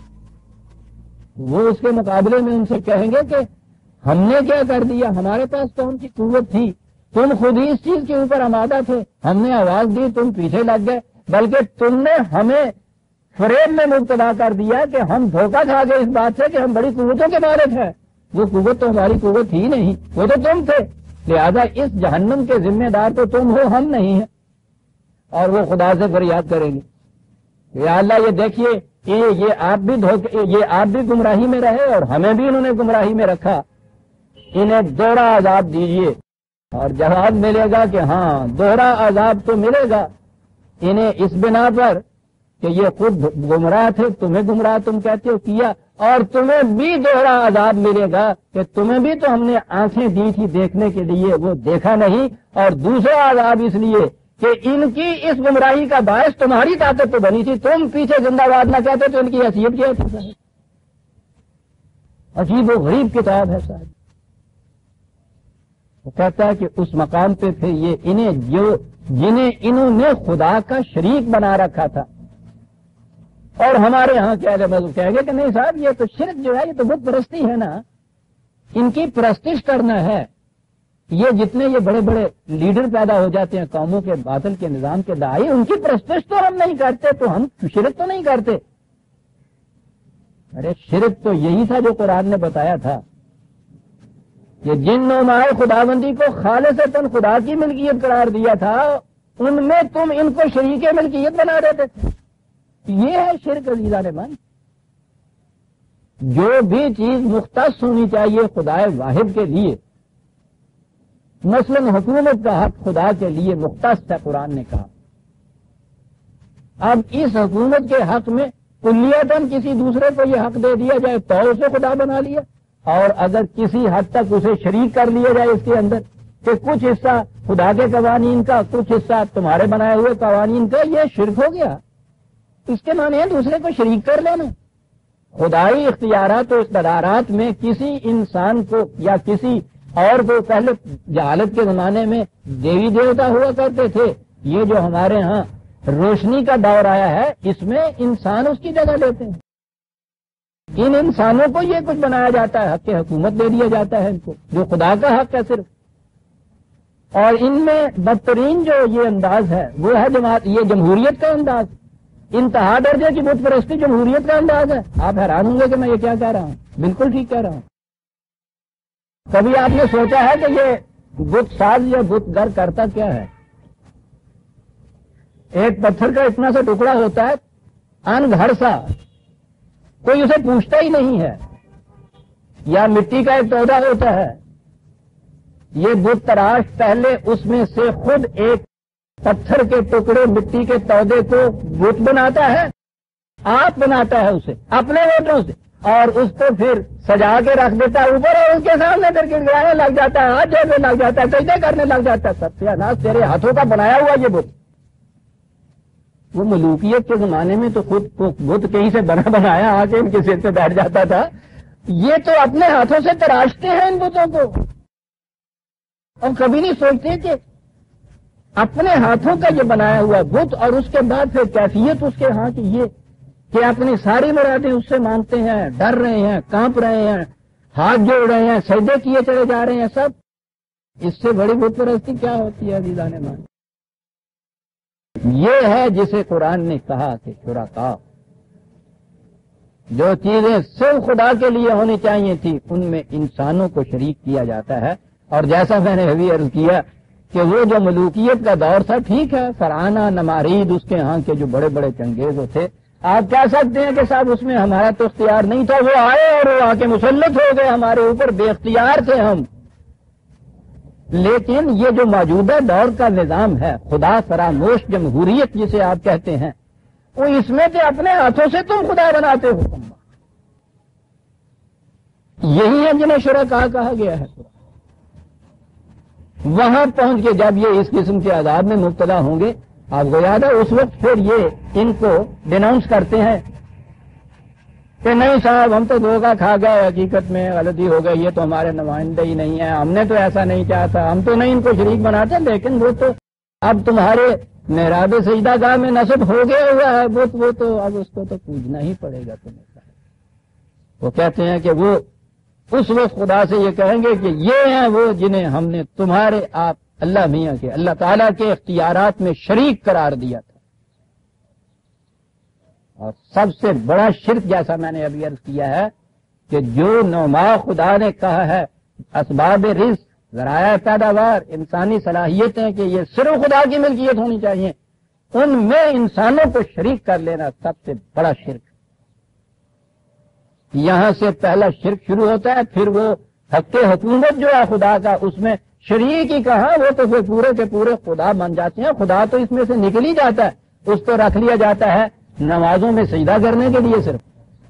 وہ اس کے مقابلے میں ان سے کہیں گے کہ ہم نے کیا کر دیا، ہمارے پاس تو ان کی قوت تھی، تم خود ہی اس چیز کے اوپر آمادہ تھے، ہم نے آواز دی تم پیچھے لگ گئے، بلکہ تم نے ہمیں فریب میں مبتلا کر دیا کہ ہم دھوکہ کھا گئے اس بات سے کہ ہم بڑی قوتوں کے مالک ہیں. وہ قوت تو ہماری قوت ہی نہیں، وہ تو تم تھے، لہذا اس جہنم کے ذمہ دار تو تم ہو، ہم نہیں ہیں. اور وہ خدا سے فریاد کریں گے یا اللہ یہ دیکھیے یہ یہ آپ بھی دھوکے یہ آپ بھی گمراہی میں رہے اور ہمیں بھی انہوں نے گمراہی میں رکھا، انہیں دوہرا عذاب دیجیے. اور جواب ملے گا کہ ہاں دوہرا عذاب تو ملے گا انہیں اس بنا پر کہ یہ خود گمراہ تھے، تمہیں گمراہ تم کہتے ہو کیا، اور تمہیں بھی دوہرا عذاب ملے گا کہ تمہیں بھی تو ہم نے آنکھیں دی تھی دیکھنے کے لیے، وہ دیکھا نہیں. اور دوسرا عذاب اس لیے کہ ان کی اس گمراہی کا باعث تمہاری طاقت تو بنی تھی، تم پیچھے زندہ باد نہ کہتے تو ان کی حیثیت کیا تھی. عجیب و غریب کتاب ہے صاحب. وہ کہتا ہے کہ اس مقام پہ تھے یہ انہیں جو جنہیں انہوں نے خدا کا شریک بنا رکھا تھا. اور ہمارے ہاں کیا کہیں گے کہ نہیں صاحب یہ تو شرک جو ہے یہ تو بت پرستی ہے نا، ان کی پرستش کرنا ہے. یہ جتنے یہ بڑے بڑے لیڈر پیدا ہو جاتے ہیں قوموں کے باطل کے نظام کے داعی، ان کی پرستش تو ہم نہیں کرتے تو ہم شرک تو نہیں کرتے. ارے شرک تو یہی تھا جو قرآن نے بتایا تھا کہ جن نمائے خداوندی کو خالصتاً خدا کی ملکیت قرار دیا تھا ان میں تم ان کو شریک ملکیت بنا دیتے تھے. یہ ہے شرک عزیزان من. جو بھی چیز مختص ہونی چاہیے خدا واحد کے لیے، مثلاً حکومت کا حق خدا کے لیے مختص ہے قرآن نے کہا. اب اس حکومت کے حق میں کلیتاً کسی دوسرے کو یہ حق دے دیا جائے تو اسے خدا بنا لیا، اور اگر کسی حد تک اسے شریک کر لیا جائے اس کے اندر کہ کچھ حصہ خدا کے قوانین کا کچھ حصہ تمہارے بنائے ہوئے قوانین کا، یہ شرک ہو گیا. اس کے معنی ہے دوسرے کو شریک کر لینا. خدائی اختیارات و اقتدارات میں کسی انسان کو یا کسی اور کو پہلے جہالت کے زمانے میں دیوی دیوتا ہوا کرتے تھے. یہ جو ہمارے ہاں روشنی کا دور آیا ہے اس میں انسان اس کی جگہ لیتے ہیں. ان انسانوں کو یہ کچھ بنایا جاتا ہے، حق حکومت دے دیا جاتا ہے ان کو جو خدا کا حق ہے صرف. اور ان میں بدترین جو یہ انداز ہے وہ ہے جماعت یہ جمہوریت کا انداز. انتہا درجے کی بت پرستی جمہوریت کا انداز ہے. آپ حیران ہوں گے کہ میں یہ کیا کہہ رہا ہوں، بالکل ٹھیک کہہ رہا ہوں. کبھی آپ نے سوچا ہے کہ یہ بت ساز یا بت گر کرتا کیا ہے؟ ایک پتھر کا اتنا سا ٹکڑا ہوتا ہے ان گھڑ سا، کوئی اسے پوچھتا ہی نہیں ہے، یا مٹی کا ایک پودا ہوتا ہے. یہ بت تراش پہلے اس میں سے خود ایک پتھر کے ٹکڑے مٹی کے پودے کو بت بناتا ہے، آپ بناتا ہے اسے اپنے ووٹوں سے، اور اس کو پھر سجا کے رکھ دیتا ہے اوپر، اور اس کے سامنے پھر گڑگڑانے لگ جاتا ہے، ہاتھ جوڑنے لگ جاتا ہے، سجدے کرنے لگ جاتا ہے. سب سے اناج تیرے ہاتھوں کا بنایا ہوا یہ بت. وہ ملوکیت کے زمانے میں تو خود کو بت کہیں سے بنا بنایا آ کے ان کے سر پہ بیٹھ جاتا تھا. یہ تو اپنے ہاتھوں سے تراشتے ہیں ان بتوں کو، اور کبھی نہیں سوچتے کہ اپنے ہاتھوں کا یہ بنایا ہوا بت، اور اس کے بعد پھر کیفیت اس کے ہاں کی یہ کہ اپنی ساری مرادیں اس سے مانگتے ہیں، ڈر رہے ہیں، کانپ رہے ہیں، ہاتھ جوڑ رہے ہیں، سجدے کیے چلے جا رہے ہیں، سب اس سے بڑی بت پرستی کیا ہوتی ہے عزیزان مان؟ یہ ہے جسے قرآن نے کہا کہ شرکا، جو چیزیں صرف خدا کے لیے ہونی چاہیے تھی ان میں انسانوں کو شریک کیا جاتا ہے۔ اور جیسا میں نے ابھی عرض کیا کہ وہ جو ملوکیت کا دور تھا، ٹھیک ہے، فرعونہ نمارید اس کے ہاں کے جو بڑے بڑے چنگیز تھے، آپ کہہ سکتے ہیں کہ صاحب اس میں ہمارا تو اختیار نہیں تھا، وہ آئے اور وہ آ کے مسلط ہو گئے ہمارے اوپر، بے اختیار تھے ہم۔ لیکن یہ جو موجودہ دور کا نظام ہے، خدا فراموش جمہوریت جسے آپ کہتے ہیں، وہ اس میں کہ اپنے ہاتھوں سے تم خدا بناتے ہو، یہی ہے جنہیں شرکا کہا گیا ہے۔ وہاں پہنچ کے جب یہ اس قسم کے عذاب میں مبتلا ہوں گے، آپ کو یاد ہے اس وقت پھر یہ ان کو ڈیناؤنس کرتے ہیں کہ نہیں صاحب ہم تو دھوکہ کھا گئے، حقیقت میں غلطی ہو گئی، یہ تو ہمارے نمائندے ہی نہیں ہیں، ہم نے تو ایسا نہیں چاہتا، ہم تو نہیں ان کو شریک بناتے، لیکن وہ تو اب تمہارے محراب سجدہ گاہ میں نصب ہو گیا ہوا ہے، وہ وہ تو اب اس کو تو پوجنا ہی پڑے گا تمہیں۔ وہ کہتے ہیں کہ وہ اس وقت خدا سے یہ کہیں گے کہ یہ ہیں وہ جنہیں ہم نے تمہارے آپ اللہ میاں کے اللہ تعالیٰ کے اختیارات میں شریک قرار دیا تھا۔ اور سب سے بڑا شرک جیسا میں نے ابھی عرض کیا ہے کہ جو نوما خدا نے کہا ہے اسباب رزق، ذرائع پیداوار، انسانی صلاحیتیں کہ یہ صرف خدا کی ملکیت ہونی چاہیے، ان میں انسانوں کو شریک کر لینا سب سے بڑا شرک۔ یہاں سے پہلا شرک شروع ہوتا ہے، پھر وہ حق حکومت جو ہے خدا کا، اس میں شریک ہی کہا، وہ تو پھر پورے کے پورے خدا بن جاتے ہیں۔ خدا تو اس میں سے نکل ہی جاتا ہے، اس کو رکھ لیا جاتا ہے نمازوں میں سجدہ کرنے کے لیے صرف۔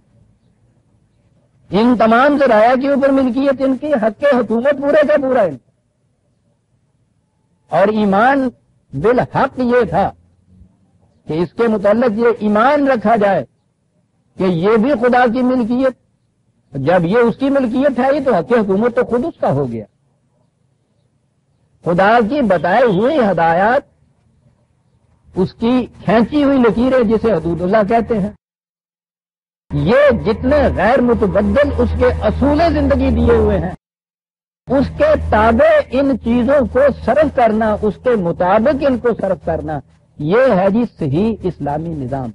ان تمام ذرائع کے اوپر ملکیت ان کی، حق حکومت پورے کا پورا ان۔ اور ایمان بالحق یہ تھا کہ اس کے متعلق یہ ایمان رکھا جائے کہ یہ بھی خدا کی ملکیت، جب یہ اس کی ملکیت ہے تو حق حکومت تو خود اس کا ہو گیا۔ خدا کی بتائے ہوئی ہدایات، اس کی کھینچی ہوئی لکیریں جسے حدود اللہ کہتے ہیں، یہ جتنے غیر متبدل اس کے اصول زندگی دیے ہوئے ہیں، اس کے تابع ان چیزوں کو صرف کرنا، اس کے مطابق ان کو صرف کرنا، یہ ہے جی صحیح اسلامی نظام۔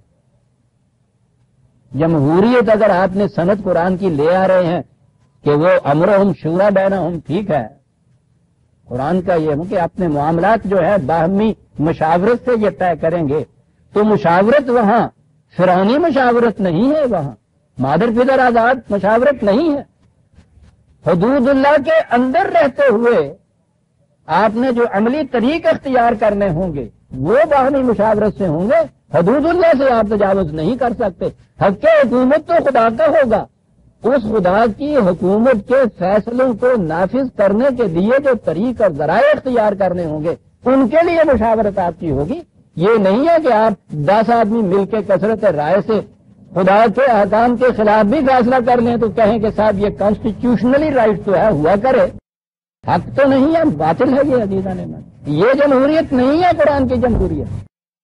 جمہوریت اگر آپ نے سند قرآن کی لے آ رہے ہیں کہ وہ امرہم شورا بینہم، ٹھیک ہے، قرآن کا یہ ہے کہ اپنے معاملات جو ہے باہمی مشاورت سے یہ طے کریں گے، تو مشاورت وہاں فرعونی مشاورت نہیں ہے، وہاں مادر پدر آزاد مشاورت نہیں ہے۔ حدود اللہ کے اندر رہتے ہوئے آپ نے جو عملی طریق اختیار کرنے ہوں گے وہ باہمی مشاورت سے ہوں گے، حدود اللہ سے آپ تجاوز نہیں کر سکتے۔ حق حکومت تو خدا کا ہوگا، اس خدا کی حکومت کے فیصلوں کو نافذ کرنے کے لیے جو طریق اور ذرائع اختیار کرنے ہوں گے ان کے لیے مشاورت آپ کی ہوگی۔ یہ نہیں ہے کہ آپ دس آدمی مل کے کثرت رائے سے خدا کے احکام کے خلاف بھی فیصلہ کر لیں تو کہیں کہ صاحب یہ کانسٹیٹیوشنلی رائٹ تو ہے، ہوا کرے، حق تو نہیں ہے، باطل ہے یہ عزیزان من۔ یہ جمہوریت نہیں ہے قرآن کی جمہوریت،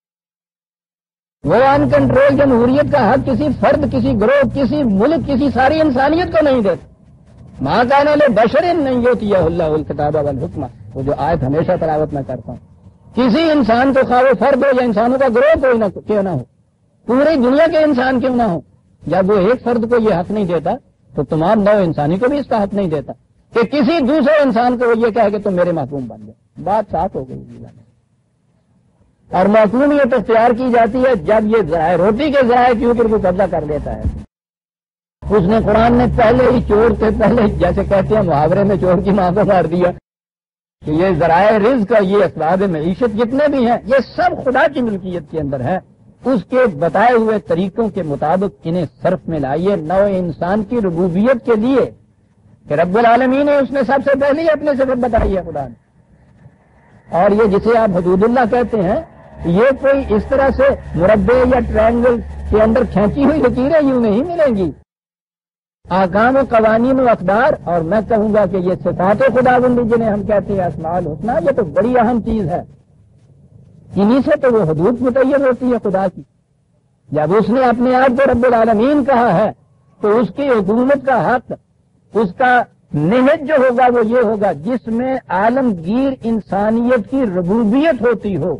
وہ ان کنٹرول جمہوریت کا حق کسی فرد، کسی گروہ، کسی ملک، کسی ساری انسانیت کو نہیں دیتا۔ ماں کہنے لے بشر نہیں ہوتی ہے اللہ الکتاب والحکمہ، وہ جو آیت ہمیشہ تلاوت میں کرتا ہوں، کسی انسان کو خواہ وہ فرد ہو یا انسانوں کا گروہ کوئی نہ کیوں نہ ہو، پوری دنیا کے انسان کیوں نہ ہو، جب وہ ایک فرد کو یہ حق نہیں دیتا تو تمام نو انسانی کو بھی اس کا حق نہیں دیتا کہ کسی دوسرے انسان کو وہ یہ کہے کہ تم میرے محکوم بن گئے۔ بات صاف ہو گئی۔ اور محکومیت اختیار کی جاتی ہے جب یہ ذرائع روٹی کے ذرائع کے اوپر وہ قبضہ کر لیتا ہے۔ اس نے قرآن نے پہلے ہی چور سے پہلے، جیسے کہتے ہیں محاورے میں چور کی ماں کو مار دیا، کہ یہ ذرائع رزق کا، یہ اسباب معیشت جتنے بھی ہیں یہ سب خدا کی ملکیت کے اندر ہے، اس کے بتائے ہوئے طریقوں کے مطابق انہیں صرف میں لائیے نو انسان کی ربوبیت کے لیے کہ رب العالمین ہے، اس نے سب سے پہلے ہی اپنے صفت بتائی ہے خدا نے۔ اور یہ جسے آپ حدود اللہ کہتے ہیں، یہ کوئی اس طرح سے مربع یا ٹرائنگل کے اندر کھینچی ہوئی لکیریں یوں نہیں ملیں گی۔ احکام و قوانین و اقدار، اور میں کہوں گا کہ یہ صفات خدا بندی جنہیں ہم کہتے ہیں اسماء الحسنی، یہ تو بڑی اہم چیز ہے، انہی سے تو وہ حدود متعین ہوتی ہے خدا کی۔ جب اس نے اپنے آپ کو رب العالمین کہا ہے تو اس کی حکومت کا حق، اس کا نہج جو ہوگا وہ یہ ہوگا جس میں عالمگیر انسانیت کی ربوبیت ہوتی ہو۔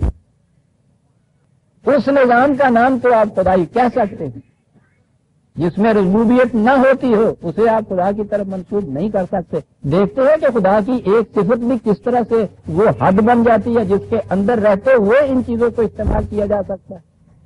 اس نظام کا نام تو آپ خدائی کہہ سکتے ہیں۔ جس میں ربوبیت نہ ہوتی ہو اسے آپ خدا کی طرف منسوب نہیں کر سکتے۔ دیکھتے ہیں کہ خدا کی ایک صفت بھی کس طرح سے وہ حد بن جاتی ہے جس کے اندر رہتے ہوئے ان چیزوں کو استعمال کیا جا سکتا ہے۔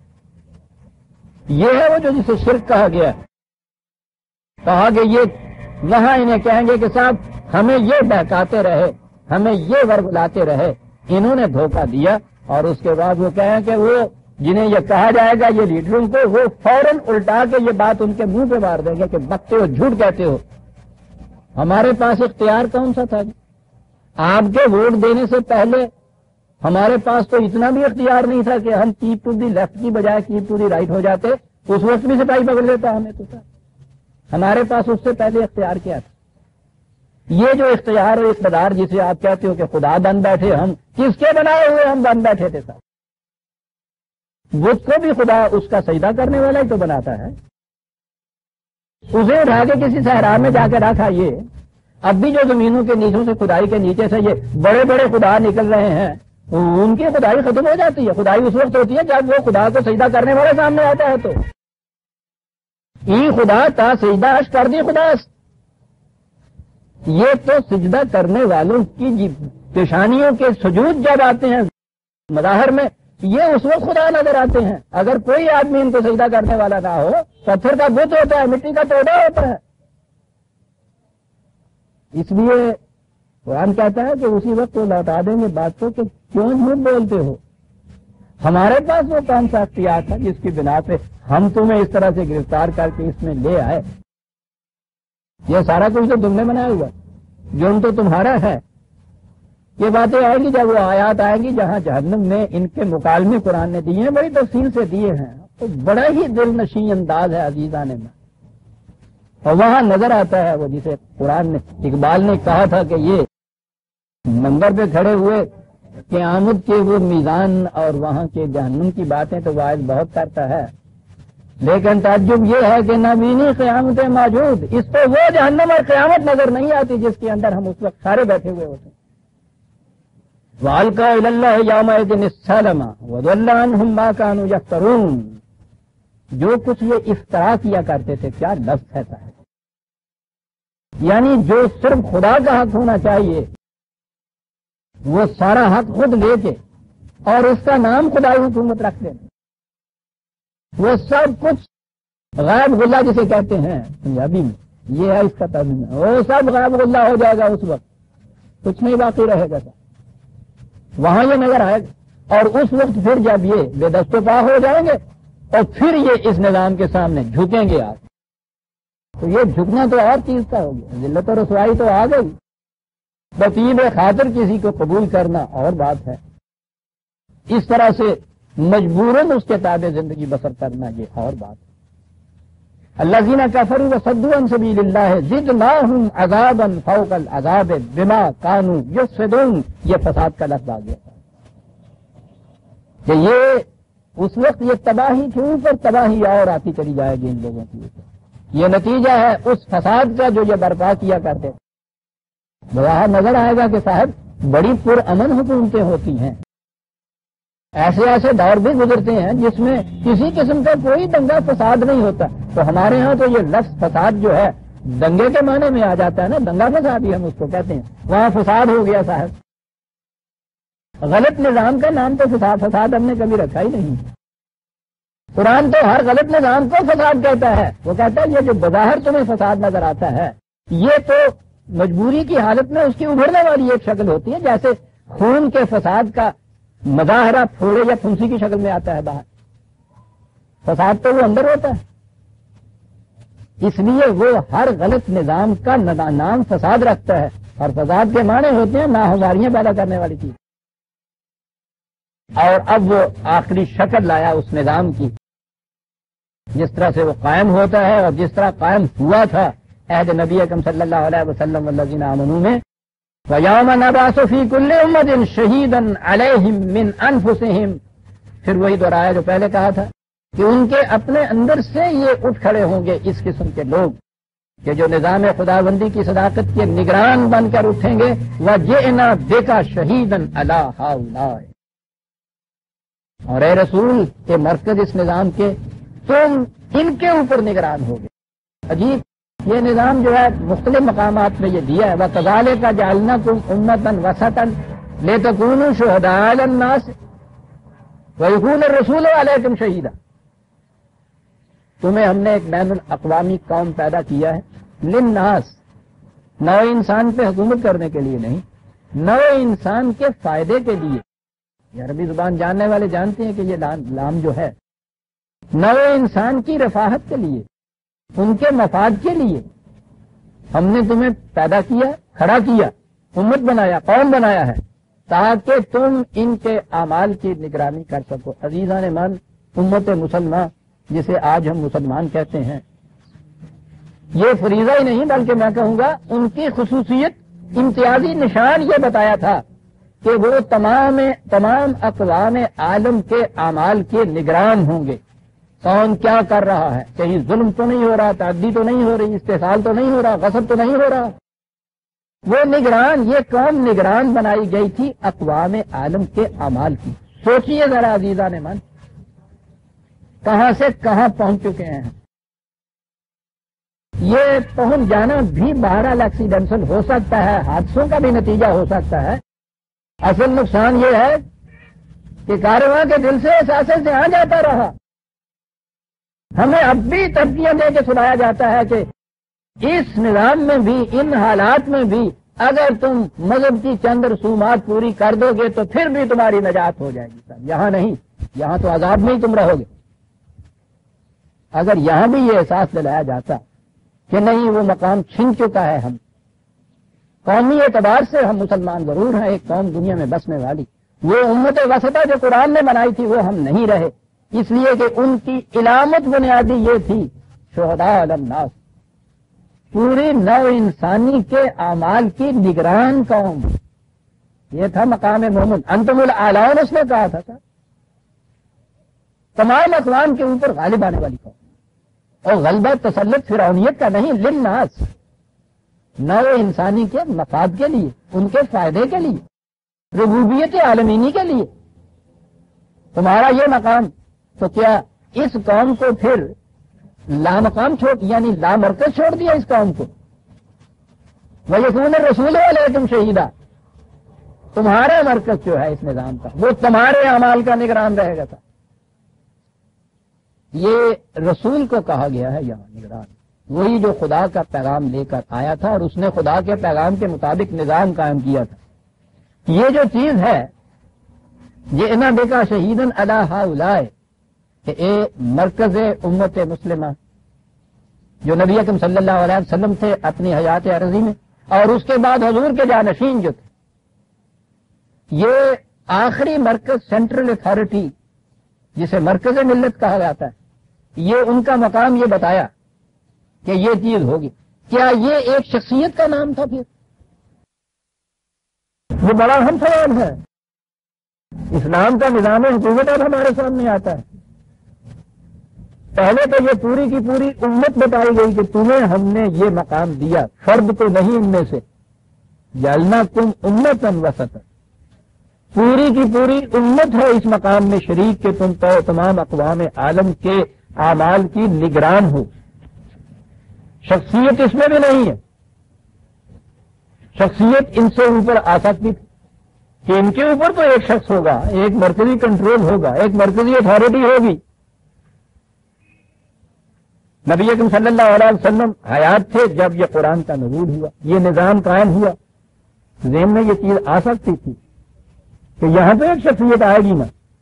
یہ ہے وہ جو جسے شرک کہا گیا ہے۔ کہا کہ یہ وہاں انہیں کہیں گے کہ صاحب ہمیں یہ بہکاتے رہے، ہمیں یہ ورگلاتے رہے، انہوں نے دھوکہ دیا، اور اس کے بعد وہ کہیں کہ وہ جنہیں یہ کہا جائے گا یہ لیڈروں کو، وہ فوراً الٹا کے یہ بات ان کے منہ پہ مار دیں گے کہ بکتے ہو، جھوٹ کہتے ہو۔ ہمارے پاس اختیار کون سا تھا؟ آپ کے ووٹ دینے سے پہلے ہمارے پاس تو اتنا بھی اختیار نہیں تھا کہ ہم کیپ ٹو دی لیفٹ کی بجائے کیپ ٹو دی رائٹ ہو جاتے، اس وقت بھی سپاہی پکڑ لیتا ہمیں تو تھا۔ ہمارے پاس اس سے پہلے اختیار کیا تھا؟ یہ جو اختیار و اقتدار جسے آپ کہتے ہو کہ خدا بن بیٹھے، ہم کس کے بنائے ہوئے ہم بن بیٹھے تھے صاحب؟ بت کو بھی خدا اس کا سجدہ کرنے والا ہی تو بناتا ہے۔ اسے اٹھا کے کسی صحرا میں جا کے رکھا۔ یہ اب بھی جو زمینوں کے نیچوں سے خدائی کے نیچے سے یہ بڑے بڑے خدا نکل رہے ہیں، ان کی خدائی ختم ہو جاتی ہے۔ خدائی اس وقت ہوتی ہے جب وہ خدا کو سجدہ کرنے والے سامنے آتا ہے۔ تو ای خدا تا سجدہ اش کر دی خدا، یہ تو سجدہ کرنے والوں کی پیشانیوں کے سجود جب آتے ہیں مظاہر میں، یہ اس وقت خدا نظر آتے ہیں۔ اگر کوئی آدمی ان کو سجدہ کرنے والا نہ ہو، پتھر کا بت ہوتا ہے، مٹی کا ٹوٹا ہوتا ہے۔ اس لیے قرآن کہتا ہے کہ اسی وقت وہ لوٹا دیں گے بات کو کہ کیوں جھوٹ بولتے ہو؟ ہمارے پاس وہ کون سا اختیار تھا جس کی بنا پہ ہم تمہیں اس طرح سے گرفتار کر کے اس میں لے آئے؟ یہ سارا کچھ تو تم نے بنایا ہوا، جرم تو تمہارا ہے۔ یہ باتیں آئیں گی جب وہ آیات آئیں گی جہاں جہنم میں ان کے مکالمے قرآن نے دیے ہیں، بڑی تفصیل سے دیے ہیں، تو بڑا ہی دل نشیں انداز ہے عزیزان میں۔ اور وہاں نظر آتا ہے وہ جسے قرآن نے، اقبال نے کہا تھا کہ یہ منبر پہ کھڑے ہوئے قیامت کے وہ میزان اور وہاں کے جہنم کی باتیں تو واعظ بہت کرتا ہے، لیکن تعجب یہ ہے کہ نہ بینی قیامت موجود، اس کو وہ جہنم اور قیامت نظر نہیں آتی جس کے اندر ہم اس وقت سارے بیٹھے ہوئے ہوتے ہیں۔ وَأَلْقَىٰ إِلَى اللَّهِ يَوْمَئِذٍ السَّلَمَ وَضَلَّ عَنْهُم مَّا كَانُوا يَفْتَرُونَ۔ جو کچھ یہ افترا کیا کرتے تھے، کیا لفظ ہے صاحب، یعنی جو صرف خدا کا حق ہونا چاہیے وہ سارا حق خود لے کے اور اس کا نام خدائی حکومت رکھ دیں، وہ سب کچھ غائب غلہ جسے کہتے ہیں پنجابی میں، یہ ہے اس کا ترجمہ، وہ سب غائب غلہ ہو جائے گا، اس وقت کچھ نہیں باقی رہے گا۔ وہاں یہ نظر آئے گا، اور اس وقت پھر جب یہ بے دست و پا ہو جائیں گے اور پھر یہ اس نظام کے سامنے جھکیں گے، آپ تو یہ جھکنا تو اور چیز کا ہو گیا، ذلت و رسوائی تو آ گئی، بطیب خاطر کسی کو قبول کرنا اور بات ہے، اس طرح سے مجبوراً اس کے تابع زندگی بسر کرنا یہ اور بات ہے۔ الذین کفروا وصدوا عن سبیل اللہ زدناہم عذابا فوق العذاب بما کانوا یفسدون، یہ فساد کا لفظ آ گیا کہ یہ اس وقت یہ تباہی کے اوپر تباہی اور آتی چلی جائے گی ان لوگوں کی اوپر، یہ نتیجہ ہے اس فساد کا جو یہ برپا کیا کرتے تھے۔ بظاہر نظر آئے گا کہ صاحب بڑی پرامن حکومتیں ہوتی ہیں، ایسے ایسے دور بھی گزرتے ہیں جس میں کسی قسم کا کوئی دنگا فساد نہیں ہوتا، تو ہمارے ہاں تو یہ لفظ فساد جو ہے دنگے کے معنی میں آ جاتا ہے نا، دنگا فساد ہی ہم اس کو کہتے ہیں، وہاں فساد ہو گیا صاحب۔ غلط نظام کا نام تو فساد فساد ہم نے کبھی رکھا ہی نہیں، قرآن تو ہر غلط نظام کو فساد کہتا ہے، وہ کہتا ہے یہ جو بظاہر تمہیں فساد نظر آتا ہے یہ تو مجبوری کی حالت میں اس کی ابھرنے والی ایک شکل ہوتی ہے، جیسے خون کے فساد کا مظاہرہ پھوڑے یا پھنسی کی شکل میں آتا ہے باہر، فساد تو وہ اندر ہوتا ہے۔ اس لیے وہ ہر غلط نظام کا نام فساد رکھتا ہے، اور فساد کے معنی ہوتے ہیں ناہمواریاں پیدا کرنے والی چیز۔ اور اب وہ آخری شکل لایا اس نظام کی، جس طرح سے وہ قائم ہوتا ہے اور جس طرح قائم ہوا تھا عہد نبی اکرم صلی اللہ علیہ وسلم والذین آمنوا میں، وَيَوْمَ نَبْعَثُ فِي كُلِّ أُمَّةٍ شَهِيدًا عَلَيْهِمْ مِنْ أَنفُسِهِمْ، پھر وہی دہرایا جو پہلے کہا تھا کہ ان کے اپنے اندر سے یہ اٹھ کھڑے ہوں گے اس قسم کے لوگ کہ جو نظام خداوندی کی صداقت کے نگران بن کر اٹھیں گے وَجِئْنَا بِكَ شَهِيدًا عَلَىٰ هَٰؤُلَاءِ، اور اے رسول کے مرکز اس نظام کے تم ان کے اوپر نگران ہوگے۔ عجیب، یہ نظام جو ہے مختلف مقامات میں یہ دیا ہے، وَكَذَٰلِكَ جَعَلْنَاكُمْ أُمَّةً وَسَطًا لِتَكُونُوا شُهَدَاءَ عَلَى النَّاسِ وَيَكُونَ الرَّسُولُ عَلَيْكُمْ شَهِيدًا، تمہیں ہم نے ایک بین الاقوامی قوم پیدا کیا ہے، للناس، نو انسان پہ حکومت کرنے کے لیے نہیں، نو انسان کے فائدے کے لیے۔ یہ عربی زبان جاننے والے جانتے ہیں کہ یہ لام جو ہے نو انسان کی رفاہت کے لیے، ان کے مفاد کے لیے ہم نے تمہیں پیدا کیا، کھڑا کیا، امت بنایا، قوم بنایا ہے تاکہ تم ان کے اعمال کی نگرانی کر سکو۔ عزیزان من، امت مسلمان جسے آج ہم مسلمان کہتے ہیں، یہ فریضہ ہی نہیں بلکہ میں کہوں گا ان کی خصوصیت، امتیازی نشان یہ بتایا تھا کہ وہ تمام تمام اقوام عالم کے اعمال کے نگران ہوں گے۔ کون کیا کر رہا ہے، کہیں ظلم تو نہیں ہو رہا، تعدی تو نہیں ہو رہی، استحصال تو نہیں ہو رہا، غصب تو نہیں ہو رہا، وہ نگران، یہ قوم نگران بنائی گئی تھی اقوام عالم کے اعمال کی۔ سوچئے ذرا عزیزان من، کہاں سے کہاں پہنچ چکے ہیں۔ یہ پہنچ جانا بھی بہرحال ایکسیڈنٹل ہو سکتا ہے، حادثوں کا بھی نتیجہ ہو سکتا ہے۔ اصل نقصان یہ ہے کہ کاررواں کے دل سے احساسے سے آ جاتا رہا۔ ہمیں اب بھی تبکیاں دے کے سنایا جاتا ہے کہ اس نظام میں بھی، ان حالات میں بھی اگر تم مذہب کی چند رسومات پوری کر دو گے تو پھر بھی تمہاری نجات ہو جائے گی۔ صاحب یہاں نہیں، یہاں تو عذاب میں ہی تم رہو گے۔ اگر یہاں بھی یہ احساس دلایا جاتا کہ نہیں، وہ مقام چھن چکا ہے، ہم قومی اعتبار سے ہم مسلمان ضرور ہیں، ایک قوم دنیا میں بسنے والی، وہ امت وسطہ جو قرآن نے بنائی تھی وہ ہم نہیں رہے، اس لیے کہ ان کی علامت بنیادی یہ تھی شہداء علی الناس، پوری نو انسانی کے اعمال کی نگران قوم، یہ تھا مقام مومن۔ انتم الاعلون اس نے کہا تھا، تمام اقوام کے اوپر غالب آنے والی قوم، اور غلبہ تسلط فرعونیت کا نہیں، للناس، نو انسانی کے مفاد کے لیے، ان کے فائدے کے لیے، ربوبیت عالمینی کے لیے تمہارا یہ مقام۔ تو کیا اس قوم کو پھر لامقام چھوڑ، یعنی لامرکز چھوڑ دیا اس قوم کو؟ وَيَكُونَ الرَّسُولُ عَلَيْكُمْ شَهِيدًا، تمہارا مرکز جو ہے اس نظام کا وہ تمہارے اعمال کا نگران رہے گا تھا۔ یہ رسول کو کہا گیا ہے یہاں نگران، وہی جو خدا کا پیغام لے کر آیا تھا اور اس نے خدا کے پیغام کے مطابق نظام قائم کیا تھا۔ یہ جو چیز ہے جئنا بک شہیدا علی ہؤلاء، کہ اے مرکز امت مسلمہ جو نبی اکرم صلی اللہ علیہ وسلم تھے اپنی حیات عرضی میں، اور اس کے بعد حضور کے جانشین جو تھے، یہ آخری مرکز، سینٹرل اتھارٹی جسے مرکز ملت کہا جاتا ہے، یہ ان کا مقام یہ بتایا کہ یہ چیز ہوگی۔ کیا یہ ایک شخصیت کا نام تھا؟ پھر یہ بڑا اہم سوال ہے۔ اسلام کا نظام حکومت اب ہمارے سامنے آتا ہے، پہلے تو یہ پوری کی پوری امت بتائی گئی کہ تمہیں ہم نے یہ مقام دیا، فرد تو نہیں ان میں سے، جعلناکم امۃ وسطا، پوری کی پوری امت ہے اس مقام میں شریک کہ تم تو تمام اقوام عالم کے اعمال کی نگران ہو۔ شخصیت اس میں بھی نہیں ہے، شخصیت ان سے اوپر آ سکتی تھی کہ ان کے اوپر تو ایک شخص ہوگا، ایک مرکزی کنٹرول ہوگا، ایک مرکزی اتھارٹی ہوگی۔ نبی اکرم صلی اللہ علیہ وسلم حیات تھے جب یہ قرآن کا نزول ہوا، یہ نظام قائم ہوا، ذہن میں یہ چیز آ سکتی تھی کہ یہاں تو ایک شخصیت آئے گی نا۔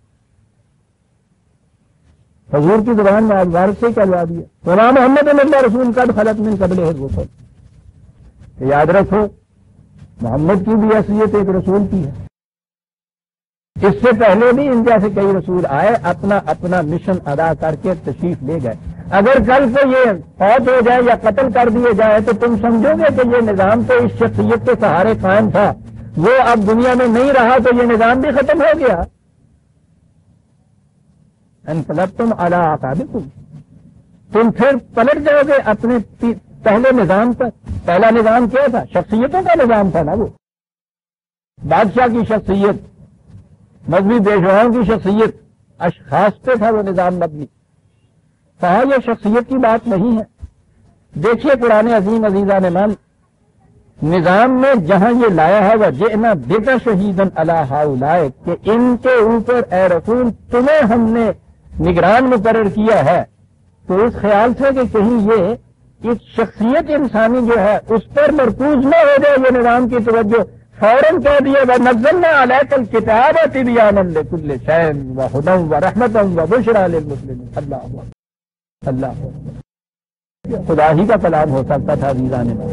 حضور کی زبان میں آج بارک سے چلوا دیا، وما محمد اللہ رسول قد خلت من قبلہ الرسل، کہ یاد رکھو محمد کی بھی حیثیت ایک رسول کی ہے، اس سے پہلے بھی ان جیسے کئی رسول آئے، اپنا اپنا مشن ادا کر کے تشریف لے گئے۔ اگر کل کو یہ فوت ہو جائے یا قتل کر دیے جائے تو تم سمجھو گے کہ یہ نظام تو اس شخصیت کے سہارے قائم تھا، وہ اب دنیا میں نہیں رہا تو یہ نظام بھی ختم ہو گیا۔ انقلبتم علی اعقابکم، تم پھر پلٹ جاؤ گے اپنے پہلے نظام پر۔ پہلا نظام کیا تھا؟ شخصیتوں کا نظام تھا نا، وہ بادشاہ کی شخصیت، مذہبی پیشواؤں کی شخصیت، اشخاص پہ تھا وہ نظام مبنی۔ کہا یہ شخصیت کی بات نہیں ہے۔ دیکھیے قرآن عظیم عزیزان مان، نظام میں جہاں یہ لایا ہے وَجِئْنَا بِكَ شَهِيدًا عَلَىٰ هَٰؤُلَاءِ کہ ان کے اوپر اے رسول تمہیں ہم نے نگران مقرر کیا ہے، تو اس خیال سے کہ کہیں یہ ایک شخصیت انسانی جو ہے اس پر مرکوز نہ ہو جائے یہ نظام کی توجہ، فوراً کہہ دیا وَنَزَّلْنَا عَلَيْكَ الْكِتَابَ تِبْيَانًا لِكُلِّ شَيْءٍ وَهُدًى وَرَحْمَةً وَبُشْرَىٰ لِلْمُسْلِمِينَ۔ اللہ اللہ خدا ہی کا کلام ہو سکتا تھا عزیزان مان۔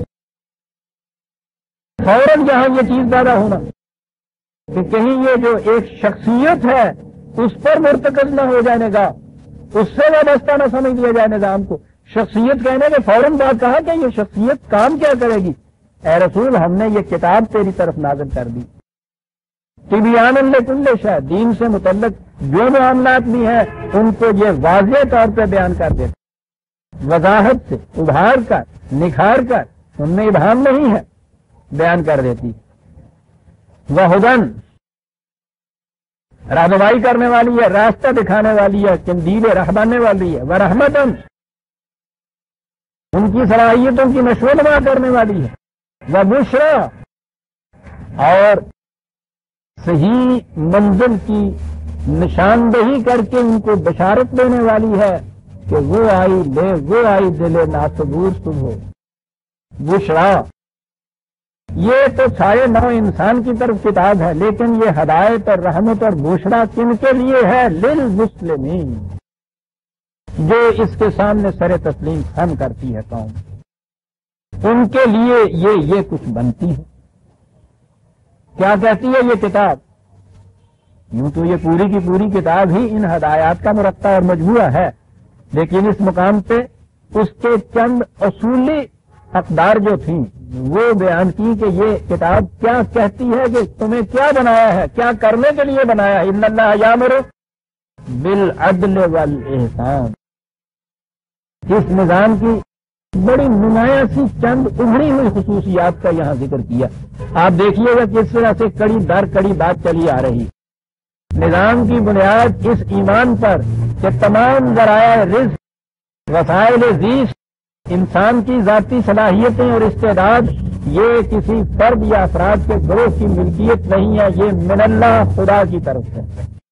فوراً یہاں یہ چیز پیدا ہونا کہ کہیں یہ جو ایک شخصیت ہے اس پر مرتکز نہ ہو جانے گا، اس سے وابستہ نہ سمجھ لیا جائے نظام کو۔ شخصیت کہنے کے فوراً بات کہا کہ یہ شخصیت کام کیا کرے گی؟ اے رسول ہم نے یہ کتاب تیری طرف نازل کر دی، تبیان لکل شیء، دین سے متعلق جو معاملات بھی ہیں ان کو یہ واضح طور پہ بیان کر دیتے، وضاحت سے ابھار کر نکھار کر، ان میں ابہام نہیں ہے، بیان کر دیتی۔ وہدن رہنمائی کرنے والی ہے، راستہ دکھانے والی ہے، قندیل رہبانے والی ہے، ورحمتن ان کی صلاحیتوں کی نشو و نما کرنے والی ہے، وبشرا اور صحیح منزل کی نشاندہی کر کے ان کو بشارت دینے والی ہے کہ وہ آئی لے وہ آئی دلے ناصبور صبح۔ بشرا یہ تو سارے نو انسان کی طرف کتاب ہے، لیکن یہ ہدایت اور رحمت اور بشرا کن کے لیے ہے؟ للمسلمین، جو اس کے سامنے سر تسلیم خم کرتی ہے قوم، ان کے لیے یہ یہ کچھ بنتی ہے۔ کیا کہتی ہے یہ کتاب؟ یوں تو یہ پوری کی پوری کتاب ہی ان ہدایات کا مرتبہ اور مجموعہ ہے، لیکن اس مقام پہ اس کے چند اصولی اقدار جو تھیں وہ بیان کی کہ یہ کتاب کیا کہتی ہے، کہ تمہیں کیا بنایا ہے، کیا کرنے کے لیے بنایا ہے۔ ان اللہ یامر بالعدل والاحسان، اس نظام کی بڑی نمایاں سی چند ابھری ہوئی خصوصیات کا یہاں ذکر کیا۔ آپ دیکھیے گا کس طرح سے کڑی در کڑی بات چلی آ رہی۔ نظام کی بنیاد اس ایمان پر کہ تمام ذرائع رزق، وسائل زیست، انسان کی ذاتی صلاحیتیں اور استعداد یہ کسی فرد یا افراد کے گروہ کی ملکیت نہیں ہے، یہ من اللہ خدا کی طرف سے۔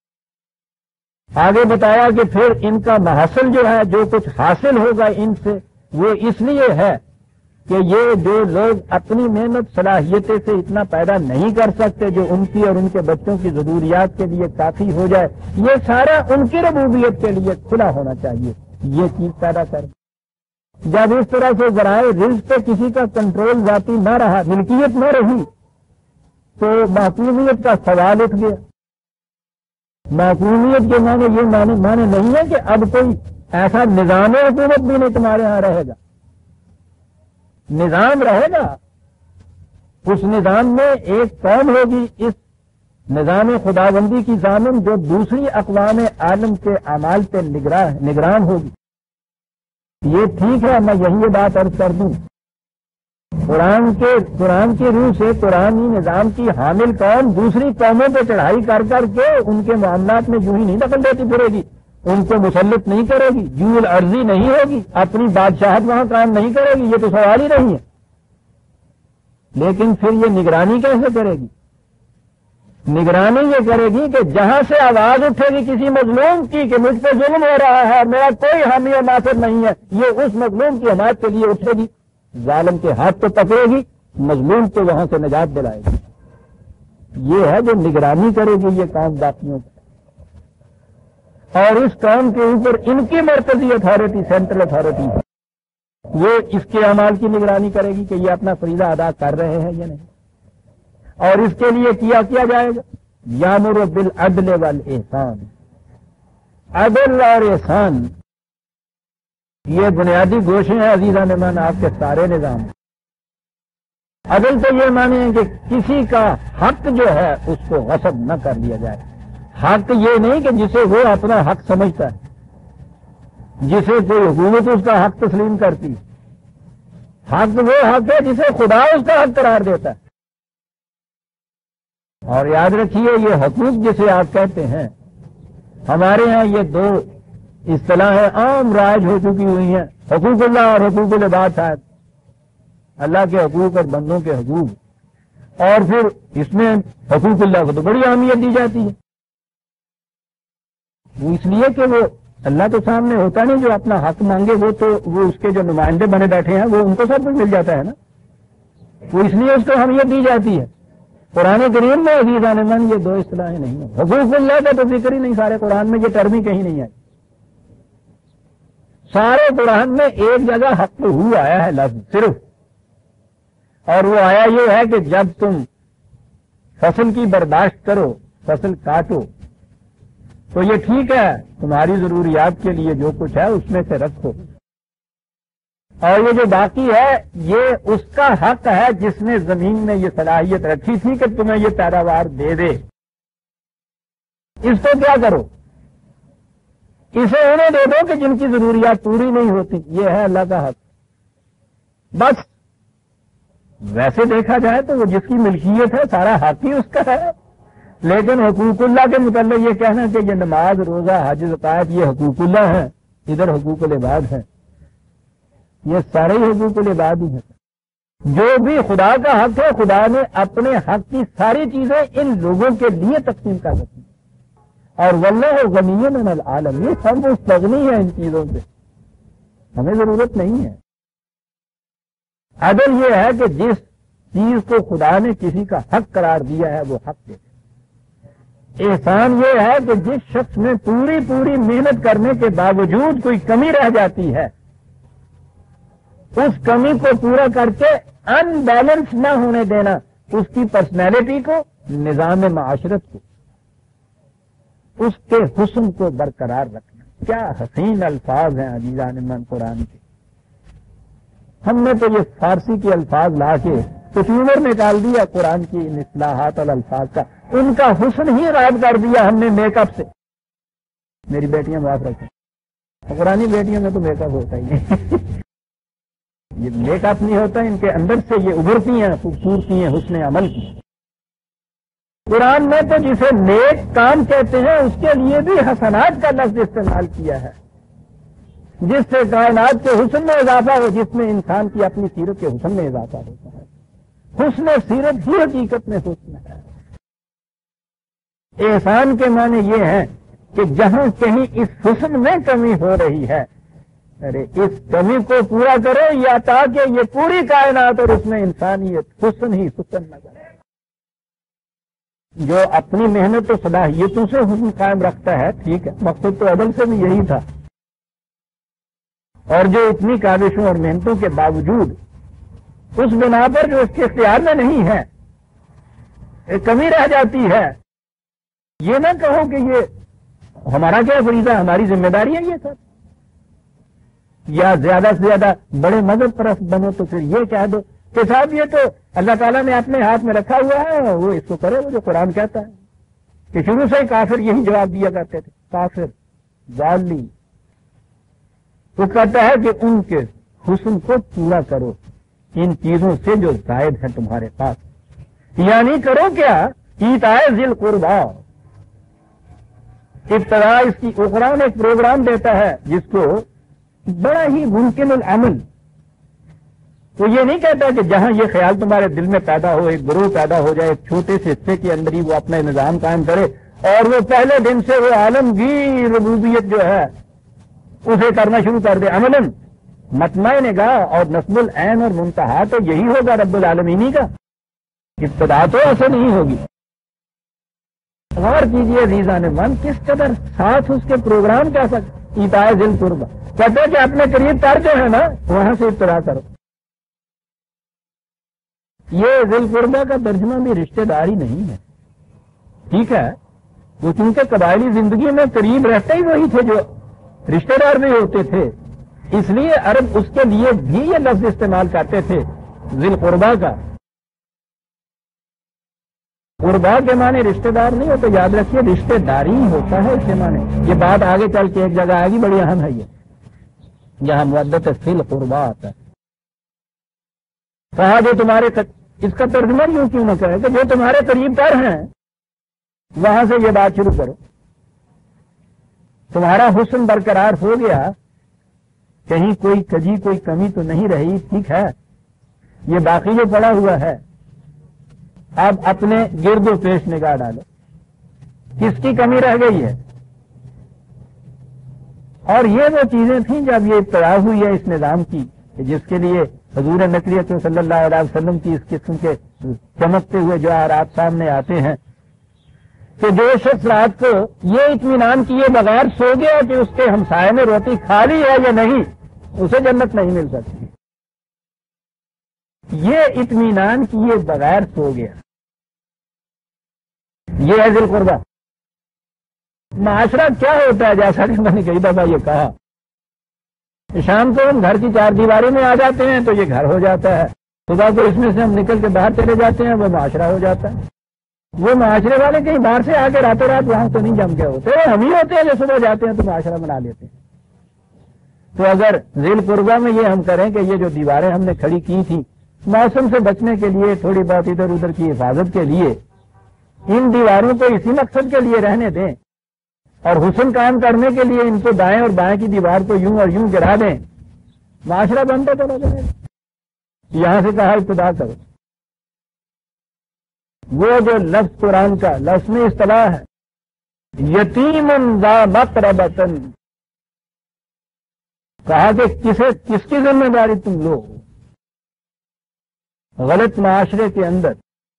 آگے بتایا کہ پھر ان کا محصل جو ہے، جو کچھ حاصل ہوگا ان سے، وہ اس لیے ہے کہ یہ جو لوگ اپنی محنت صلاحیتیں سے اتنا پیدا نہیں کر سکتے جو ان کی اور ان کے بچوں کی ضروریات کے لیے کافی ہو جائے، یہ سارا ان کی ربوبیت کے لیے کھلا ہونا چاہیے، یہ چیز پیدا کر۔ جب اس طرح سے ذرائع رزق پہ کسی کا کنٹرول ذاتی نہ رہا، ملکیت نہ رہی، تو محکومیت کا سوال اٹھ گیا۔ محکومیت کے معنی یہ معنی معنی نہیں ہے کہ اب کوئی ایسا نظام حکومت بھی نہیں تمہارے یہاں رہے گا، نظام رہے گا، اس نظام میں ایک قوم ہوگی، اس نظام خداوندی کی ضامن جو دوسری اقوام عالم کے اعمال پہ نگران ہوگی۔ یہ ٹھیک ہے، میں یہی یہ بات عرض کر دوں، قرآن کے قرآن کی روح سے قرآنی نظام کی حامل قوم دوسری قوموں پہ چڑھائی کر کر کے ان کے معاملات میں یوں ہی نہیں دخل دیتی پھرے گی، ان کو مسلط نہیں کرے گی، جول عرضی نہیں ہوگی، اپنی بادشاہت وہاں کام نہیں کرے گی، یہ تو سوال ہی نہیں ہے۔ لیکن پھر یہ نگرانی کیسے کرے گی؟ نگرانی یہ کرے گی کہ جہاں سے آواز اٹھے گی کسی مظلوم کی کہ مجھ پہ ظلم ہو رہا ہے، میرا کوئی حامی و ناصر نہیں ہے، یہ اس مظلوم کی حمایت کے لیے اٹھے گی، ظالم کے ہاتھ تو پکڑے گی، مظلوم کو وہاں سے نجات دلائے گی۔ یہ ہے جو نگرانی کرے گی یہ قوم باقیوں کی، اور اس قوم کے اوپر ان کی مرکزی اتھارٹی، سینٹرل اتھارٹی ہے، وہ اس کے اعمال کی نگرانی کرے گی کہ یہ اپنا فریضہ ادا کر رہے ہیں یا نہیں، اور اس کے لیے کیا کیا جائے گا؟ یامر بالعدل والاحسان، عدل اور احسان یہ بنیادی گوشے ہیں عزیزان مان آپ کے سارے نظام۔ عدل تو یہ مانے ہیں کہ کسی کا حق جو ہے اس کو غصب نہ کر لیا جائے، حق یہ نہیں کہ جسے وہ اپنا حق سمجھتا ہے، جسے کوئی حکومت اس کا حق تسلیم کرتی، حق وہ حق ہے جسے خدا اس کا حق قرار دیتا ہے۔ اور یاد رکھیے یہ حقوق جسے آپ کہتے ہیں، ہمارے ہاں یہ دو اصطلاحیں عام رائج ہو چکی ہوئی ہیں، حقوق اللہ اور حقوق العباد، شاید اللہ کے حقوق اور بندوں کے حقوق، اور پھر اس میں حقوق اللہ کو تو بڑی اہمیت دی جاتی ہے۔ وہ اس لیے کہ وہ اللہ تو سامنے ہوتا نہیں، جو اپنا حق مانگے وہ تو وہ اس کے جو نمائندے بنے بیٹھے ہیں وہ ان کو سب کچھ مل جاتا ہے نا، وہ اس لیے اس کو اہمیت دی جاتی ہے۔ قرآن کریم میں عزیزان من یہ دو اصطلاحیں نہیں ہیں، حقوق اللہ کا تو ذکر ہی نہیں سارے قرآن میں، یہ ٹرم ہی کہیں نہیں آئی۔ سارے قرآن میں ایک جگہ حق ہو آیا ہے لفظ صرف، اور وہ آیا یہ ہے کہ جب تم فصل کی برداشت کرو، فصل کاٹو، تو یہ ٹھیک ہے تمہاری ضروریات کے لیے جو کچھ ہے اس میں سے رکھو، اور یہ جو باقی ہے یہ اس کا حق ہے جس نے زمین میں یہ صلاحیت رکھی تھی کہ تمہیں یہ پیداوار دے دے، اس کو کیا کرو، اسے انہیں دے دو کہ جن کی ضروریات پوری نہیں ہوتی، یہ ہے اللہ کا حق۔ بس ویسے دیکھا جائے تو وہ جس کی ملکیت ہے سارا حق ہی اس کا ہے، لیکن حقوق اللہ کے متعلق یہ کہنا کہ یہ نماز، روزہ، حج، زکوٰۃ یہ حقوق اللہ ہیں، ادھر حقوق العباد ہیں، یہ سارے ہی حقوق العباد ہی ہیں۔ جو بھی خدا کا حق ہے خدا نے اپنے حق کی ساری چیزیں ان لوگوں کے لیے تقسیم کر رکھی، اور واللہ غنی عن العالمین، یہ سب مستغنی ہے ان چیزوں سے، ہمیں ضرورت نہیں ہے۔ عدل یہ ہے کہ جس چیز کو خدا نے کسی کا حق قرار دیا ہے وہ حق دے۔ احسان یہ ہے کہ جس شخص میں پوری پوری محنت کرنے کے باوجود کوئی کمی رہ جاتی ہے، اس کمی کو پورا کر کے ان بیلنس نہ ہونے دینا، اس کی پرسنالٹی کو، نظام معاشرت کو، اس کے حسن کو برقرار رکھنا۔ کیا حسین الفاظ ہیں عزیزان من قرآن کے۔ ہم نے تو یہ فارسی کے الفاظ لا کے کچھ نکال دیا قرآن کی ان اصلاحات اور الفاظ کا، ان کا حسن ہی غائب کر دیا ہم نے میک اپ سے۔ میری بیٹیاں معاف رکھیں، قرآنی بیٹیوں میں تو میک اپ ہوتا ہی نہیں یہ میک اپ نہیں ہوتا، ان کے اندر سے یہ ابھرتی ہیں خوبصورتی ہیں حسن عمل کی۔ قرآن میں تو جسے نیک کام کہتے ہیں اس کے لیے بھی حسنات کا لفظ استعمال کیا ہے، جس سے کائنات کے حسن میں اضافہ ہو، جس میں انسان کی اپنی سیرت کے حسن میں اضافہ ہوتا ہے۔ حسن سیرت ہی حقیقت میں حسن ہے۔ احسان کے معنی یہ ہے کہ جہاں کہیں اس حسن میں کمی ہو رہی ہے، ارے اس کمی کو پورا کرو، یا تاکہ یہ پوری کائنات اور اس میں انسانیت حسن ہی حسن نظر آئے۔ جو اپنی محنت و صلاحیتوں سے حسن قائم رکھتا ہے ٹھیک ہے، مقصد تو عدل سے بھی یہی تھا، اور جو اتنی کاوشوں اور محنتوں کے باوجود اس بنا پر جو اس کے اختیار میں نہیں ہے ایک کمی رہ جاتی ہے، یہ نہ کہو کہ یہ ہمارا کیا فریضہ، ہماری ذمہ داری ہے یہ سب، یا زیادہ سے زیادہ بڑے مذہب پرست بنو تو پھر یہ کہہ دو کہ صاحب یہ تو اللہ تعالیٰ نے اپنے ہاتھ میں رکھا ہوا ہے، وہ اس کو کرے وہ جو قرآن کہتا ہے۔ کہ شروع سے ہی کافر یہی جواب دیا کرتے تھے، کافر ضالی۔ وہ کہتا ہے کہ ان کے حسن کو پورا کرو ان چیزوں سے جو زائد ہیں تمہارے پاس، یعنی کرو کیا، ایتائے ذی القربیٰ۔ ابتدا اس کی قرآن ایک پروگرام دیتا ہے جس کو بڑا ہی ممکن العمل، تو یہ نہیں کہتا کہ جہاں یہ خیال تمہارے دل میں پیدا ہو، ایک گروہ پیدا ہو جائے، ایک چھوٹے سے حصے کے اندر ہی وہ اپنا نظام قائم کرے، اور وہ پہلے دن سے وہ عالمگیر ربوبیت جو ہے اسے کرنا شروع کر دے عملاً۔ مطمع نگاہ اور نصب العین اور منتہا تو یہی ہوگا رب العالمینی کا، ابتدا تو ایسے نہیں ہوگی۔ غور کیجیے عزیزان من کس قدر ساتھ اس کے پروگرام کیا سکتے، ایتائے ذی القربیٰ کہتے ہیں کہ اپنے قریب تر جو ہے نا وہاں سے ابتدا کرو۔ یہ ذی القربیٰ کا ترجمہ بھی رشتہ داری نہیں ہے، ٹھیک ہے، وہ چونکہ قبائلی زندگی میں قریب رہتے ہی وہی تھے جو رشتہ دار بھی ہوتے تھے، اس لیے عرب اس کے لیے بھی یہ لفظ استعمال کرتے تھے ذی القربیٰ کا۔ قربا کے معنی رشتہ دار نہیں ہوتے، یاد رکھیے رشتہ داری ہی ہوتا ہے اس کے معنی. یہ بات آگے چل کے ایک جگہ آئے گی، بڑی اہم ہے یہ، جہاں مودت فی القربا آتا ہے. کہا جو تمہارے اس کا ترجمہ یوں کیوں نہ کرے کہ جو تمہارے قریب تر ہیں وہاں سے یہ بات شروع کرو. تمہارا حسن برقرار ہو گیا، کہیں کوئی کجی کوئی کمی تو نہیں رہی، ٹھیک ہے، یہ باقی جو پڑا ہوا ہے اب اپنے گرد و پیش نگاہ ڈالو، کس کی کمی رہ گئی ہے. اور یہ وہ چیزیں تھیں جب یہ ابتدا ہوئی ہے اس نظام کی، جس کے لیے حضور نقی صلی اللہ علیہ وسلم کی اس قسم کے چمکتے ہوئے جو آرات سامنے آتے ہیں کہ جو شخص رات کو یہ اطمینان کیے بغیر سو گیا کہ اس کے ہمسائے میں روٹی کھالی ہے یا نہیں، اسے جنت نہیں مل سکتی. یہ اطمینان کیے بغیر سو گیا، یہ ہے ذی القربہ. معاشرہ کیا ہوتا ہے؟ جیسا کہ میں نے کئی دفعہ یہ کہا، شام کو ہم گھر کی چار دیواری میں آ جاتے ہیں تو یہ گھر ہو جاتا ہے، صبح کو اس میں سے ہم نکل کے باہر چلے جاتے ہیں، وہ معاشرہ ہو جاتا ہے. وہ معاشرے والے کہیں باہر سے آ کے راتوں رات وہاں تو نہیں جم کے ہوتے، ہم ہی ہوتے ہیں جو صبح جاتے ہیں تو معاشرہ بنا لیتے ہیں. تو اگر ذی القربہ میں یہ ہم کریں کہ یہ جو دیواریں ہم نے کھڑی کی تھی موسم سے بچنے کے لیے، تھوڑی بہت ادھر ادھر کی حفاظت کے لیے، ان دیواروں کو اسی مقصد کے لیے رہنے دیں اور حسن قائم کرنے کے لیے ان کو دائیں اور بائیں کی دیوار کو یوں اور یوں گرا دیں، معاشرہ بنتا چلا جائے. یہاں سے کہا ابتدا کرو. وہ جو لفظ قرآن کا لفظ میں اصطلاح ہے یتیم ذا مقربۃ، کہا کہ کسے کس کی ذمہ داری تم لو. غلط معاشرے کے اندر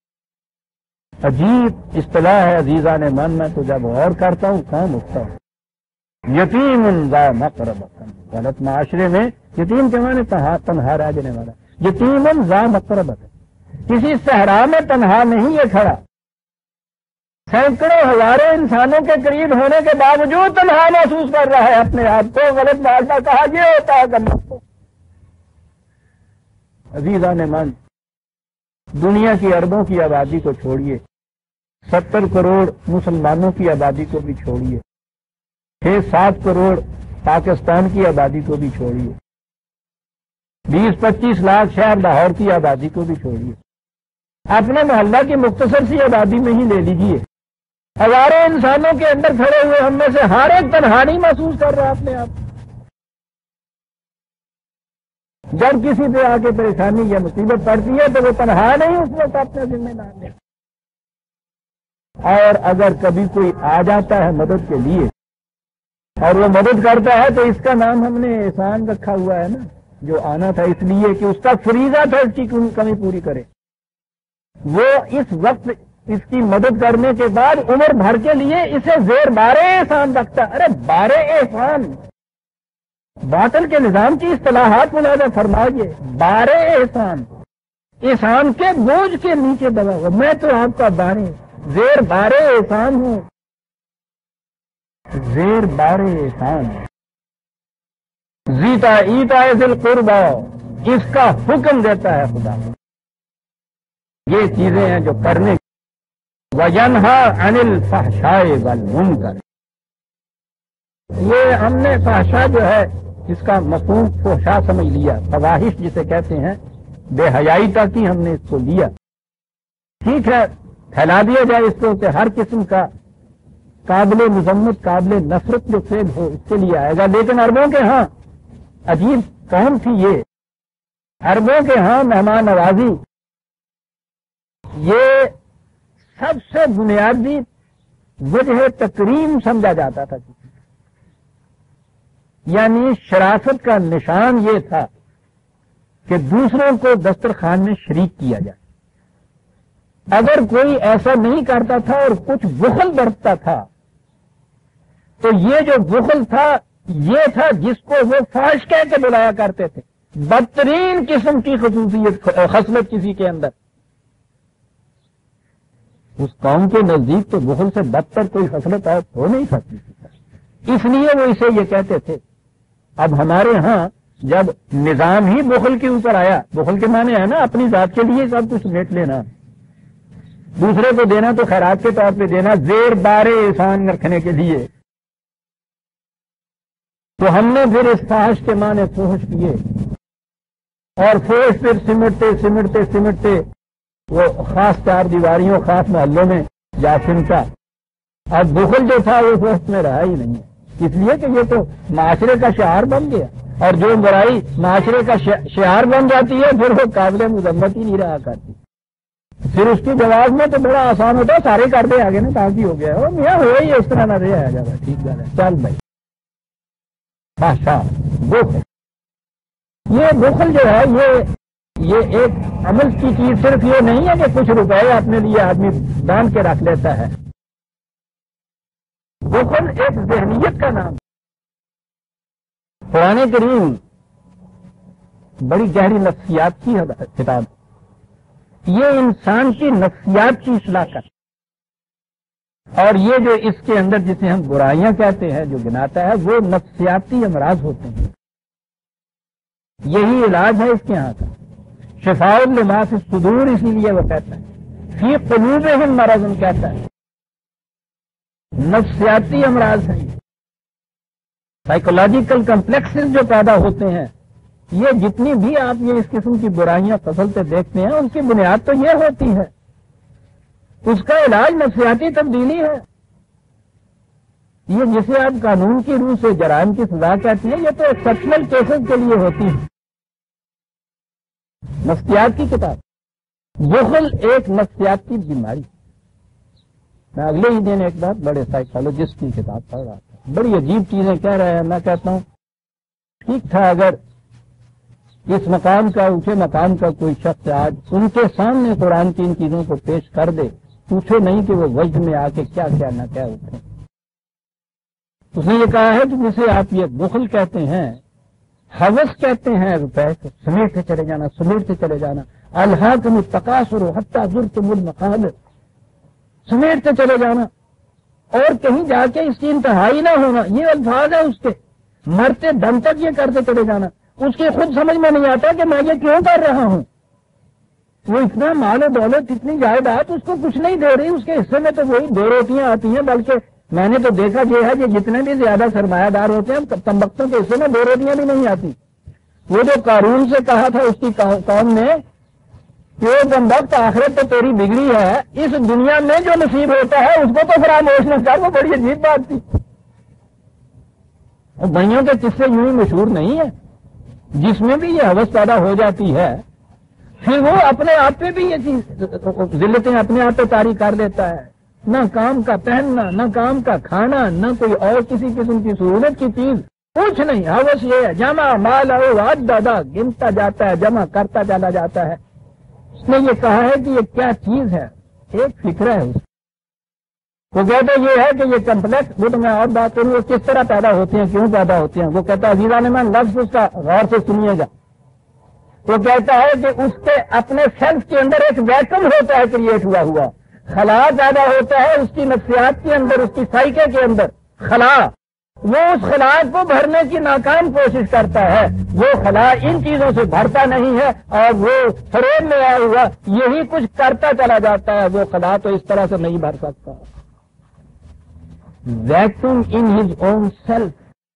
عجیب اصطلاح ہے عزیزان من، میں تو جب غور کرتا ہوں کام اٹھتا ہوں. یتیم ذا مقربۃ، غلط معاشرے میں یتیم کے معنی تنہا رہنے والا، یتیم ذا مقربۃ، کسی صحرا میں تنہا نہیں ہے کھڑا، سینکڑوں ہزاروں انسانوں کے قریب ہونے کے باوجود تنہا محسوس کر رہا ہے اپنے آپ کو. غلط معاشرہ کہا یہ ہوتا ہے کرنا. عزیزان من، دنیا کی اربوں کی آبادی کو چھوڑیے، ستر کروڑ مسلمانوں کی آبادی کو بھی چھوڑیے، چھ سات کروڑ پاکستان کی آبادی کو بھی چھوڑیے، بیس پچیس لاکھ شہر لاہور کی آبادی کو بھی چھوڑیے، اپنے محلہ کی مختصر سی آبادی میں ہی لے لیجیے. ہزاروں انسانوں کے اندر کھڑے ہوئے ہم میں سے ہر ایک تنہائی محسوس کر رہا اپنے آپ. جب کسی پہ آ کے پریشانی یا مصیبت پڑتی ہے تو وہ تنہا نہیں، اس وقت اپنے ذمہ دار لے. اور اگر کبھی کوئی آ جاتا ہے مدد کے لیے اور وہ مدد کرتا ہے تو اس کا نام ہم نے احسان رکھا ہوا ہے نا، جو آنا تھا اس لیے کہ اس کا فریضہ تھا اس کی کمی پوری کرے. وہ اس وقت اس کی مدد کرنے کے بعد عمر بھر کے لیے اسے زیر بارے احسان رکھتا. ارے بارے احسان، باطل کے نظام کی اصطلاحات ملاحظہ فرمائیے. بارے احسان، احسان کے بوجھ کے نیچے دبا ہوا، میں تو آپ کا بارے زیر بارے احسان ہوں، زیر بارے احسان. زیتا ایتا ذی القربہ، اس کا حکم دیتا ہے خدا. یہ چیزیں ہیں جو کرنے. وَيَنْهَى عَنِ الْفَحْشَاءِ وَالْمُنكَرِ، یہ ہم نے فحشا جو ہے اس کا مفہوم فحشا سمجھ لیا، فواحش جسے کہتے ہیں، بے حیائی تک ہی ہم نے اس کو لیا. ٹھیک ہے، پھیلا دیا جائے اس کو کہ ہر قسم کا قابل مذمت قابل نفرت جو فعل ہو اس کے لیے آئے گا. لیکن عربوں کے ہاں عجیب قوم تھی یہ، عربوں کے ہاں مہمان نوازی یہ سب سے بنیادی وجہ تکریم سمجھا جاتا تھا. یعنی شرافت کا نشان یہ تھا کہ دوسروں کو دسترخوان میں شریک کیا جائے. اگر کوئی ایسا نہیں کرتا تھا اور کچھ بخل برتتا تھا تو یہ جو بخل تھا یہ تھا جس کو وہ فحش کہہ کے بلایا کرتے تھے. بدترین قسم کی خصوصیت خصلت کسی کے اندر. اس قوم کے نزدیک تو بخل سے بدتر کوئی خصلت ہو نہیں سکتی تھی، اس لیے وہ اسے یہ کہتے تھے. اب ہمارے ہاں جب نظام ہی بخل کے اوپر آیا، بخل کے معنی ہے نا اپنی ذات کے لیے سب کچھ سمیٹ لینا، دوسرے کو دینا تو خیرات کے طور پہ دینا، زیر بار احسان رکھنے کے لیے. تو ہم نے پھر اس فحش کے معنی فحش کیے، اور فحش پھر سمٹتے سمٹتے سمٹتے وہ خاص چار دیواریوں، خاص محلوں میں جا سمٹا. اب بخل جو تھا وہ وقت میں رہا ہی نہیں ہے، اس لیے کہ یہ تو معاشرے کا شعار بن گیا، اور جو برائی معاشرے کا شعار بن جاتی ہے پھر وہ قابل مذمت ہی نہیں رہا کرتی. پھر اس کی جواب میں تو بڑا آسان ہوتا ہے، سارے کر دے آگے نا، کافی ہو گیا، میاں ہو ہی اس طرح نہ رہے آ جائے، ٹھیک ہے چل بھائی. بادشاہ بخل، یہ بخل جو ہے یہ یہ ایک عمل کی چیز صرف یہ نہیں ہے کہ کچھ روپے اپنے لیے آدمی باندھ کے رکھ لیتا ہے. بخل ایک ذہنیت کا نام. قرآن کریم بڑی گہری نفسیات کی کتاب، یہ انسان کی نفسیات کی اصلاح کر، اور یہ جو اس کے اندر جسے ہم برائیاں کہتے ہیں جو گناتا ہے وہ نفسیاتی امراض ہوتے ہیں. یہی علاج ہے اس کے یہاں کا. شفاء لما فی الصدور، اسی لیے وہ کہتا ہے فی قلوبہم مرض، کہتا ہے نفسیاتی امراض ہیں. سائیکولوجیکل کمپلیکسز جو پیدا ہوتے ہیں، یہ جتنی بھی آپ یہ اس قسم کی برائیاں فصلتے دیکھتے ہیں ان کی بنیاد تو یہ ہوتی ہے. اس کا علاج نفسیاتی تبدیلی ہے. یہ جسے آپ قانون کی روح سے جرائم کی سزا کہتی ہیں، یہ تو ایکسپشنل کیسز کے لیے ہوتی ہے. نفسیات کی کتاب. بخل ایک نفسیاتی بیماری. میں اگلے ہی دن ایک بات بڑے سائیکالوجسٹ کی کتاب پڑھ رہا تھا، بڑی عجیب چیزیں کہہ رہے ہیں. میں کہتا ہوں ٹھیک تھا اگر اس مقام کا، اونچے مقام کا کوئی شخص آج ان کے سامنے قرآن کی ان چیزوں کو پیش کر دے، پوچھو نہیں کہ وہ وجد میں آ کے کیا کیا نہ کیا اٹھے. اس نے یہ کہا ہے کہ جسے آپ یہ بخل کہتے ہیں، حوث کہتے ہیں، روپے کو سمیٹتے چلے جانا سمیٹتے چلے جانا، الہاکم التکاثر حتی زرتم المقابر، سمیٹتے چلے جانا اور کہیں جا کے اس کی انتہائی نہ ہونا، یہ الفاظ ہے اس کے. مرتے دم تک یہ کرتے چلے جانا. اس کی خود سمجھ میں نہیں آتا کہ میں یہ کیوں کر رہا ہوں. وہ اتنا مال و دولت، اتنی جائیداد اس کو کچھ نہیں دے رہی، اس کے حصے میں تو وہی دو روٹیاں آتی ہیں. بلکہ میں نے تو دیکھا یہ ہے کہ جتنے بھی زیادہ سرمایہ دار ہوتے ہیں تمبختوں کے حصے میں دو روٹیاں بھی نہیں آتی. وہ جو قارون سے کہا تھا اس کی قوم نے کہ تمبخت آخرت تو تیری بگڑی ہے، اس دنیا میں جو نصیب ہوتا ہے اس کو تو فراموش نہ کر. وہ بڑی عجیب بات تھی. اور بھائیوں کے قصے یوں ہی مشہور نہیں ہے. جس میں بھی یہ حوث پیدا ہو جاتی ہے پھر وہ اپنے آپ پہ بھی یہ چیز ذلتیں اپنے آپ پہ طاری کر دیتا ہے. نہ کام کا پہننا، نہ کام کا کھانا، نہ کوئی اور کسی قسم کی سہولت کی چیز، کچھ نہیں. حوث یہ ہے جمع مال او دادا، گنتا جاتا ہے، جمع کرتا چلا جاتا ہے. اس نے یہ کہا ہے کہ یہ کیا چیز ہے، ایک فکر ہے اس. وہ کہتا یہ ہے کہ یہ کمپلیکس، وہ تو میں اور بات کروں وہ کس طرح پیدا ہوتے ہیں، کیوں پیدا ہوتے ہیں. وہ کہتا ہے عزیزان میں لفظ اس کا غور سے سنیے گا. وہ کہتا ہے کہ اس کے اپنے سیلف کے اندر ایک ویکم ہوتا ہے کریٹ ہوا ہوا، خلا پیدا ہوتا ہے اس کی نفسیات کے اندر، اس کی سائیکے کے اندر خلا. وہ اس خلا کو بھرنے کی ناکام کوشش کرتا ہے. وہ خلا ان چیزوں سے بھرتا نہیں ہے اور وہ فریب میں آیا ہوا یہی کچھ کرتا چلا جاتا ہے. وہ خلا تو اس طرح سے نہیں بھر سکتا. Vacuum in his own self.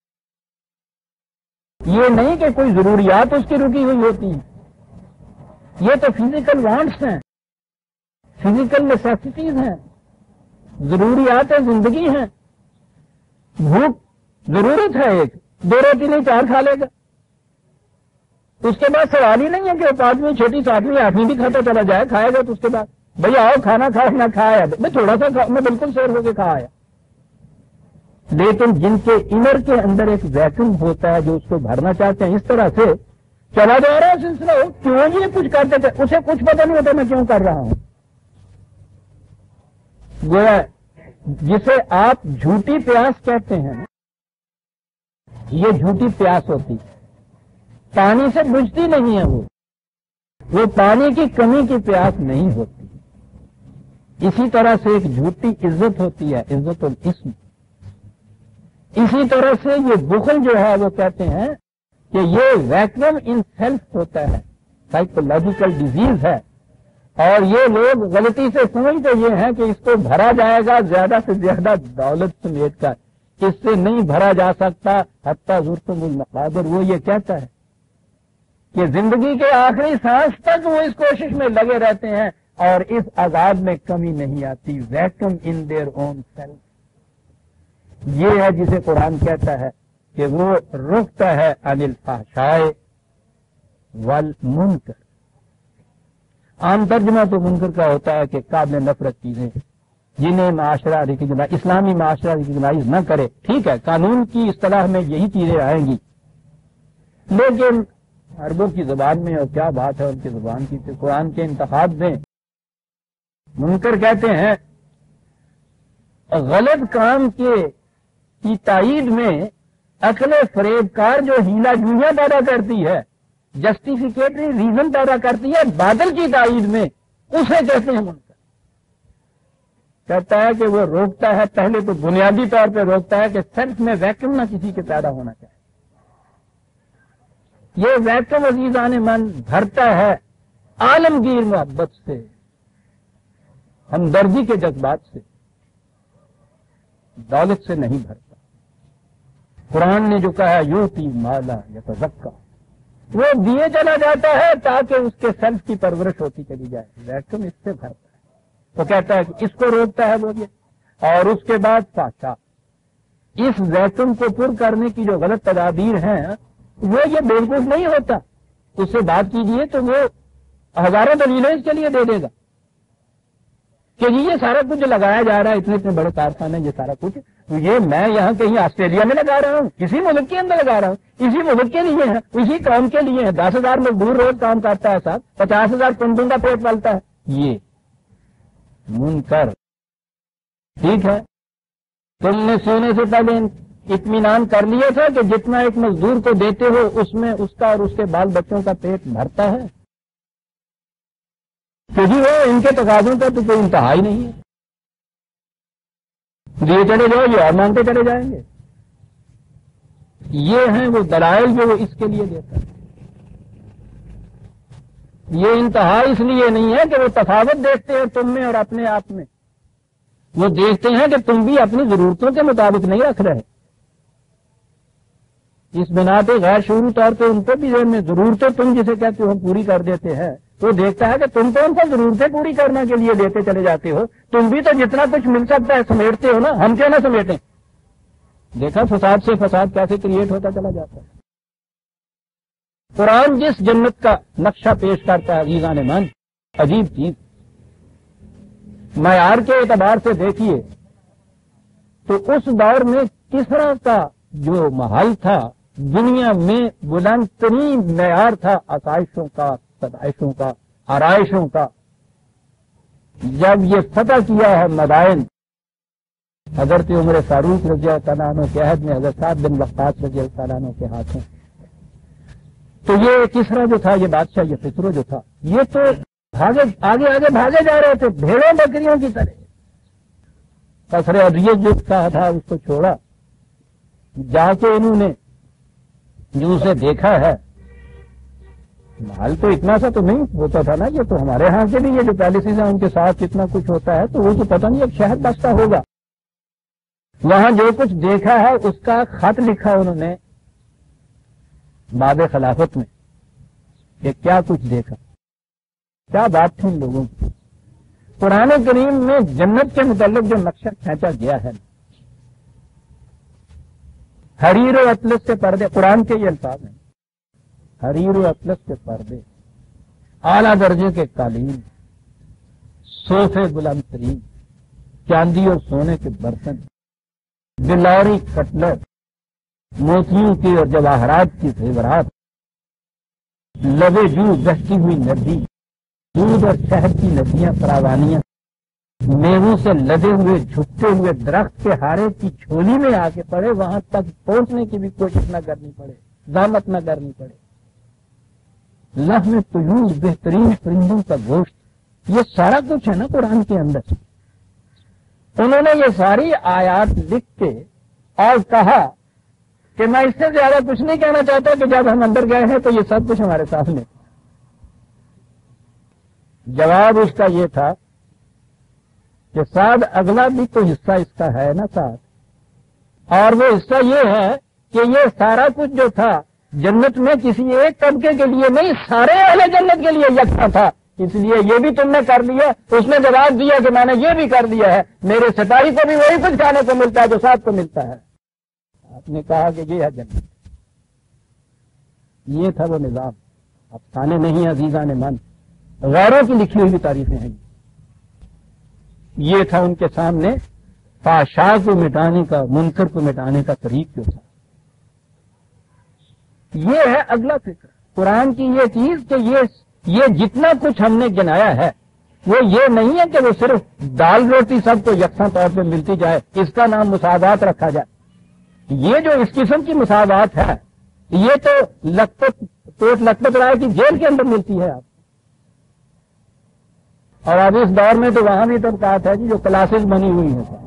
یہ نہیں کہ کوئی ضروریات اس کی رکی ہوئی ہوتی ہیں، یہ تو فزیکل وانٹس ہیں، فزیکل نیسیسٹیز ہیں، ضروریات زندگی ہیں. بھوک ضرورت ہے، ایک دو روٹی نہیں چار کھا لے گا. اس کے بعد سوال ہی نہیں ہے کہ آدمی چھوٹی ساتویں آٹھویں بھی کھاتا چلا جائے، کھائے گا تو اس کے بعد بھائی آؤ کھانا کھاؤ، نہ کھایا میں تھوڑا سا میں بالکل سیر ہو کے کھا آیا. لیکن جن کے انر کے اندر ایک ویکیوم ہوتا ہے جو اس کو بھرنا چاہتے ہیں، اس طرح سے چلا جا رہا ہے سلسلہ. کیوں یہ کچھ کرتے تھے، اسے کچھ پتہ نہیں ہوتا میں کیوں کر رہا ہوں. گویا جسے آپ جھوٹی پیاس کہتے ہیں، یہ جھوٹی پیاس ہوتی، پانی سے بجھتی نہیں ہے. وہ وہ پانی کی کمی کی پیاس نہیں ہوتی. اسی طرح سے ایک جھوٹی عزت ہوتی ہے، عزت الاسم. اسی طرح سے یہ بخل جو ہے وہ کہتے ہیں کہ یہ ویکیوم ان سیلف ہوتا ہے، سائیکولوجیکل ڈیزیز ہے. اور یہ لوگ غلطی سے سمجھتے یہ ہیں کہ اس کو بھرا جائے گا زیادہ سے زیادہ دولت سمیٹ کر، اس سے نہیں بھرا جا سکتا حتیٰ زرتم المقابر۔ وہ یہ کہتا ہے کہ زندگی کے آخری سانس تک وہ اس کوشش میں لگے رہتے ہیں اور اس عذاب میں کمی نہیں آتی۔ Vacuum in their own self, یہ ہے جسے قرآن کہتا ہے کہ وہ رکتا ہے عن الفحشاء والمنکر۔ عام ترجمہ تو منکر کا ہوتا ہے کہ قابل نفرت چیزیں جنہیں معاشرہ ریکگنائز، اسلامی معاشرہ ریکگنائز نہ کرے۔ ٹھیک ہے، قانون کی اصطلاح میں یہی چیزیں آئیں گی، لیکن عربوں کی زبان میں اور کیا بات ہے ان کی زبان کی، کہ قرآن کے انتخاب میں منکر کہتے ہیں غلط کام کے کی تائید میں عقل فریب کار جو ہیلا جوئیاں پیدا کرتی ہے، جسٹیفیکیٹری ریزن پیدا کرتی ہے بادل کی تائید میں، اسے کہتے ہیں منکر۔ کہتا ہے کہ وہ روکتا ہے، پہلے تو بنیادی طور پہ روکتا ہے کہ سیلف میں ویکم نہ کسی کے پیدا ہونا چاہیے۔ یہ ویکم عزیزان من بھرتا ہے عالمگیر محبت سے، ہمدردی کے جذبات سے، دولت سے نہیں بھرتا۔ قرآن نے جو کہا یوتی مالا یتزکا، وہ دیے چلا جاتا ہے تاکہ اس کے سیلف کی پرورش ہوتی چلی جائے۔ ویکم اس سے بھرتا ہے، وہ کہتا ہے کہ اس کو روکتا ہے وہ یہ، اور اس کے بعد فحشا، اس ویکم کو پر کرنے کی جو غلط تدابیر ہیں وہ یہ بالکل نہیں ہوتا۔ اس سے بات کیجیے تو وہ ہزاروں دلیلیں اس کے لیے دے دے گا کہ جی یہ سارا کچھ لگایا جا رہا ہے، اتنے اتنے بڑے کارخانے، یہ سارا کچھ یہ میں یہاں کہیں آسٹریلیا میں لگا رہا ہوں، کسی ملک کے اندر لگا رہا ہوں، اسی ملک کے لیے ہے، اسی قوم کے لیے ہے۔ دس ہزار مزدور روز کام کرتا ہے صاحب، پچاس ہزار کنڈوں کا پیٹ پلتا ہے۔ یہ منکر، ٹھیک ہے، تم نے سونے سے پہلے اطمینان کر لیا تھا کہ جتنا ایک مزدور کو دیتے ہو اس میں اس کا اور اس کے بال بچوں کا پیٹ بھرتا ہے، کہ جی وہ ان کے تقاضوں کا تو کوئی انتہا ہی نہیں ہے، دیے چلے جاؤ یہ اور مانگتے چلے جائیں گے۔ یہ ہیں وہ دلائل جو وہ اس کے لیے دیتا ہے۔ یہ انتہا اس لیے نہیں ہے کہ وہ تفاوت دیکھتے ہیں تم میں اور اپنے آپ میں، وہ دیکھتے ہیں کہ تم بھی اپنی ضرورتوں کے مطابق نہیں رکھ رہے۔ اس بنا پہ غیر شعوری طور پہ ان کو بھی ذہن میں ضرورتیں تم جسے کہتے ہو پوری کر دیتے ہیں، تو دیکھتا ہے کہ تم تو ان کو ضرورتیں پوری کرنے کے لیے دیتے چلے جاتے ہو، تم بھی تو جتنا کچھ مل سکتا ہے سمیٹتے ہو نا، ہم کیوں نہ سمیٹیں؟ دیکھا فساد سے فساد کیسے کریٹ ہوتا چلا جاتا ہے۔ قرآن جس جنت کا نقشہ پیش کرتا ہے عزیزان من، عجیب چیز، معیار کے اعتبار سے دیکھیے تو اس دور میں کسرا کا جو محل تھا دنیا میں بلند ترین معیار تھا آسائشوں کا، ستائشوں کا، آرائشوں کا۔ جب یہ فتح کیا ہے مدائن حضرت عمر فاروق رضی اللہ عنہ کے عہد میں، حضرت سعد بن وقاص رضی اللہ عنہ کے ہاتھوں، تو یہ کسرا جو تھا، یہ بادشاہ، یہ خسرو جو تھا، یہ تو بھاگے آگے آگے بھاگے جا رہے تھے بھیڑوں بکریوں کی طرح۔ قصر ابریت جو کہا تھا اس کو چھوڑا، جا کے انہوں نے جو اسے دیکھا ہے، محل تو اتنا سا تو نہیں ہوتا تھا نا، یہ تو ہمارے ہاں کے بھی یہ جو پیلسز ہیں ان کے ساتھ کتنا کچھ ہوتا ہے، تو وہ تو پتہ نہیں ایک شہر بستا ہوگا۔ وہاں جو کچھ دیکھا ہے اس کا خط لکھا انہوں نے باب خلافت میں کہ کیا کچھ دیکھا، کیا بات تھی ان لوگوں کی۔ قرآن کریم میں جنت کے متعلق جو نقشہ کھینچا گیا ہے، حریر و اطلس کے پردے، قرآن کے یہ الفاظ ہیں، حریر و اطلس کے پردے، اعلیٰ درجے کے قالین، صوفے بلند ترین، چاندی اور سونے کے برتن، بلوری کٹلر، موتیوں کی اور جواہرات کی زیورات، لبے جو بہتی ہوئی ندی، دودھ اور شہد کی ندیاں فراوانیاں، میووں سے لدے ہوئے جھکتے ہوئے درخت کے ہارے کی چھولی میں آ کے پڑے، وہاں تک پہنچنے کی بھی کوشش نہ کرنی پڑے، زحمت نہ کرنی پڑے۔ لحم طیور، بہترین پرندوں کا گوشت، یہ سارا کچھ ہے نا قرآن کے اندر۔ انہوں نے یہ ساری آیات لکھ کے اور کہا کہ میں اس سے زیادہ کچھ نہیں کہنا چاہتا کہ جب ہم اندر گئے ہیں تو یہ سب کچھ ہمارے سامنے، جواب اس کا یہ تھا کہ سعد اگلا بھی تو حصہ اس کا ہے نا سعد، اور وہ حصہ یہ ہے کہ یہ سارا کچھ جو تھا جنت میں کسی ایک طبقے کے لیے نہیں، سارے اہل جنت کے لیے یکساں تھا، اس لیے یہ بھی تم نے کر لیا۔ اس نے جواب دیا کہ میں نے یہ بھی کر لیا ہے، میرے سپاہی کو بھی وہی کچھ کھانے کو ملتا ہے جو ساتھ کو ملتا ہے۔ آپ نے کہا کہ یہ ہے جنت، یہ تھا وہ نظام۔ افسانے نہیں عزیزان من، غیروں کی لکھی ہوئی بھی تعریفیں ہیں۔ یہ تھا ان کے سامنے فحشاء کو مٹانے کا، منکر کو مٹانے کا طریق جو تھا۔ یہ ہے اگلا فکر قرآن کی یہ چیز کہ یہ یہ جتنا کچھ ہم نے گنایا ہے وہ یہ نہیں ہے کہ وہ صرف دال روٹی سب کو یکساں طور پہ ملتی جائے، اس کا نام مساوات رکھا جائے۔ یہ جو اس قسم کی مساوات ہے یہ تو لکھپت کوٹ لکھپت رائے کی جیل کے اندر ملتی ہے آپ، اور اب اس دور میں تو وہاں بھی طبقات ہے جی جو کلاسز بنی ہوئی ہیں،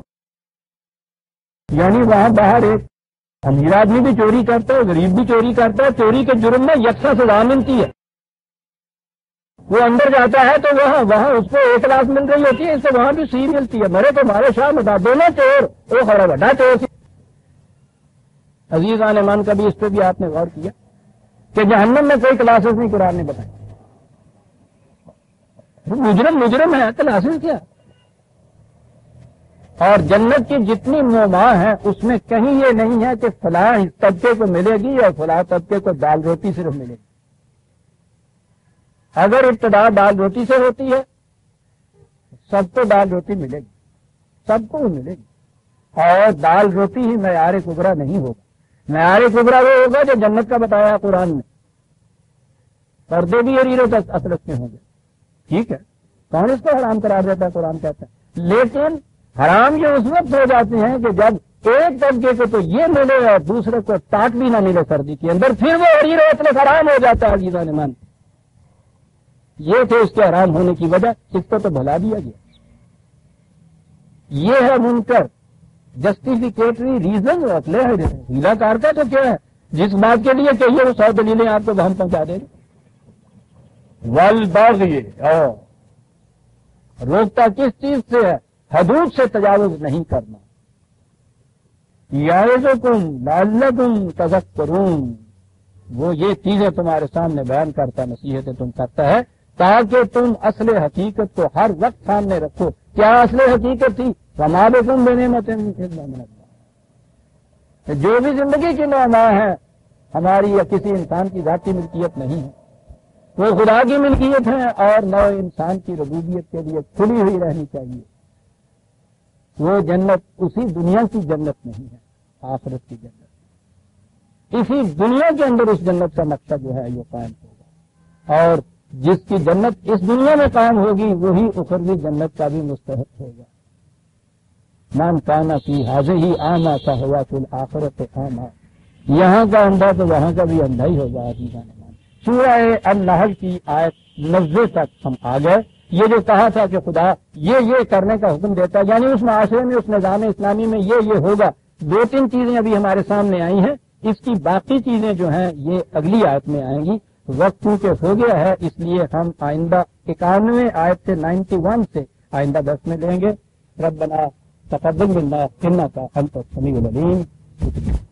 یعنی وہاں باہر ایک امیر آدمی بھی چوری کرتا ہے، غریب بھی چوری کرتا ہے، چوری کے جرم میں یکساں سزا ملتی ہے۔ وہ اندر جاتا ہے تو وہاں وہاں اس کو ایک لاکھ مل رہی ہوتی ہے، اس سے وہاں بھی سی ملتی ہے۔ مرے تو ہمارے شاہ متا دونوں چور، وہ خبر بڑا چور۔ عزیزان من کبھی اس پہ بھی آپ نے غور کیا کہ جہنم میں کوئی کلاسز نہیں قرآن نے بتائی؟ مجرم مجرم ہے، کلاسز کیا؟ اور جنت کی جتنی نما ہیں اس میں کہیں یہ نہیں ہے کہ فلاں اس طبقے کو ملے گی اور فلاں طبقے کو دال روٹی صرف ملے گی۔ اگر ابتدا دال روٹی سے ہوتی ہے سب کو دال روٹی ملے گی، سب کو ملے گی، اور دال روٹی ہی معیار کبریٰ نہیں ہوگا۔ معیار کبریٰ وہ ہوگا جو جنت کا بتایا قرآن میں، پردے بھی حریر تک اصلت میں ہوں گے۔ ٹھیک ہے، کون اس کو حرام قرار دیتا ہے؟ قرآن کہتا ہے۔ لیکن حرام یہ اس وقت ہو جاتے ہیں کہ جب ایک طبقے کو تو یہ ملے اور دوسرے کو ٹاٹ بھی نہ ملے سردی کے اندر، پھر وہ حریر و اطلس حرام ہو جاتا ہے۔ عزیزان من، یہ تھے اس کے حرام ہونے کی وجہ، اس کو تو بھلا دیا گیا۔ یہ ہے منکر جسٹیفیکیٹری ریزن، اصلے ہے ہیلا کار کا تو کیا ہے؟ جس بات کے لیے کہیے وہ سو دلیلیں آپ کو ہم پہنچا دیں گے۔ والبغی، اور روکتا کس چیز سے ہے؟ حدود سے تجاوز نہیں کرنا۔ یعظکم لعلکم تذکرون، وہ یہ چیزیں تمہارے سامنے بیان کرتا، نصیحتیں تم کرتا ہے تاکہ تم اصل حقیقت کو ہر وقت سامنے رکھو۔ کیا اصل حقیقت تھی؟ وما بکم بنعمۃ من اللہ، جو بھی زندگی کی نعمت ہے ہماری یا کسی انسان کی ذاتی ملکیت نہیں ہے، وہ خدا کی ملکیت ہے، اور نو انسان کی ربوبیت کے لیے کھلی ہوئی رہنی چاہیے۔ وہ جنت اسی دنیا کی جنت نہیں ہے، آخرت کی جنت۔ اسی دنیا کے اندر اس جنت کا مقصد جو ہے یہ قائم ہوگا، اور جس کی جنت اس دنیا میں قائم ہوگی وہی اخروی جنت کا بھی مستحق ہوگا۔ من کان فی ہذہ اعمی فہو فی الآخرۃ اعمی، یہاں کا اندھا تو وہاں کا بھی اندھا ہی ہوگا۔ عزیزان من، سورہ النحل کی آیت نوے تک ہم آ گئے۔ یہ جو کہا تھا کہ خدا یہ یہ کرنے کا حکم دیتا ہے، یعنی اس معاشرے میں، اس نظام اسلامی میں یہ یہ ہوگا، دو تین چیزیں ابھی ہمارے سامنے آئی ہیں، اس کی باقی چیزیں جو ہیں یہ اگلی آیت میں آئیں گی۔ وقت چونکہ ہو گیا ہے اس لیے ہم آئندہ اکانوے آیت سے نائنٹی ون سے آئندہ دس میں لیں گے۔ ربنا تقبل منا انک انت السمیع العلیم۔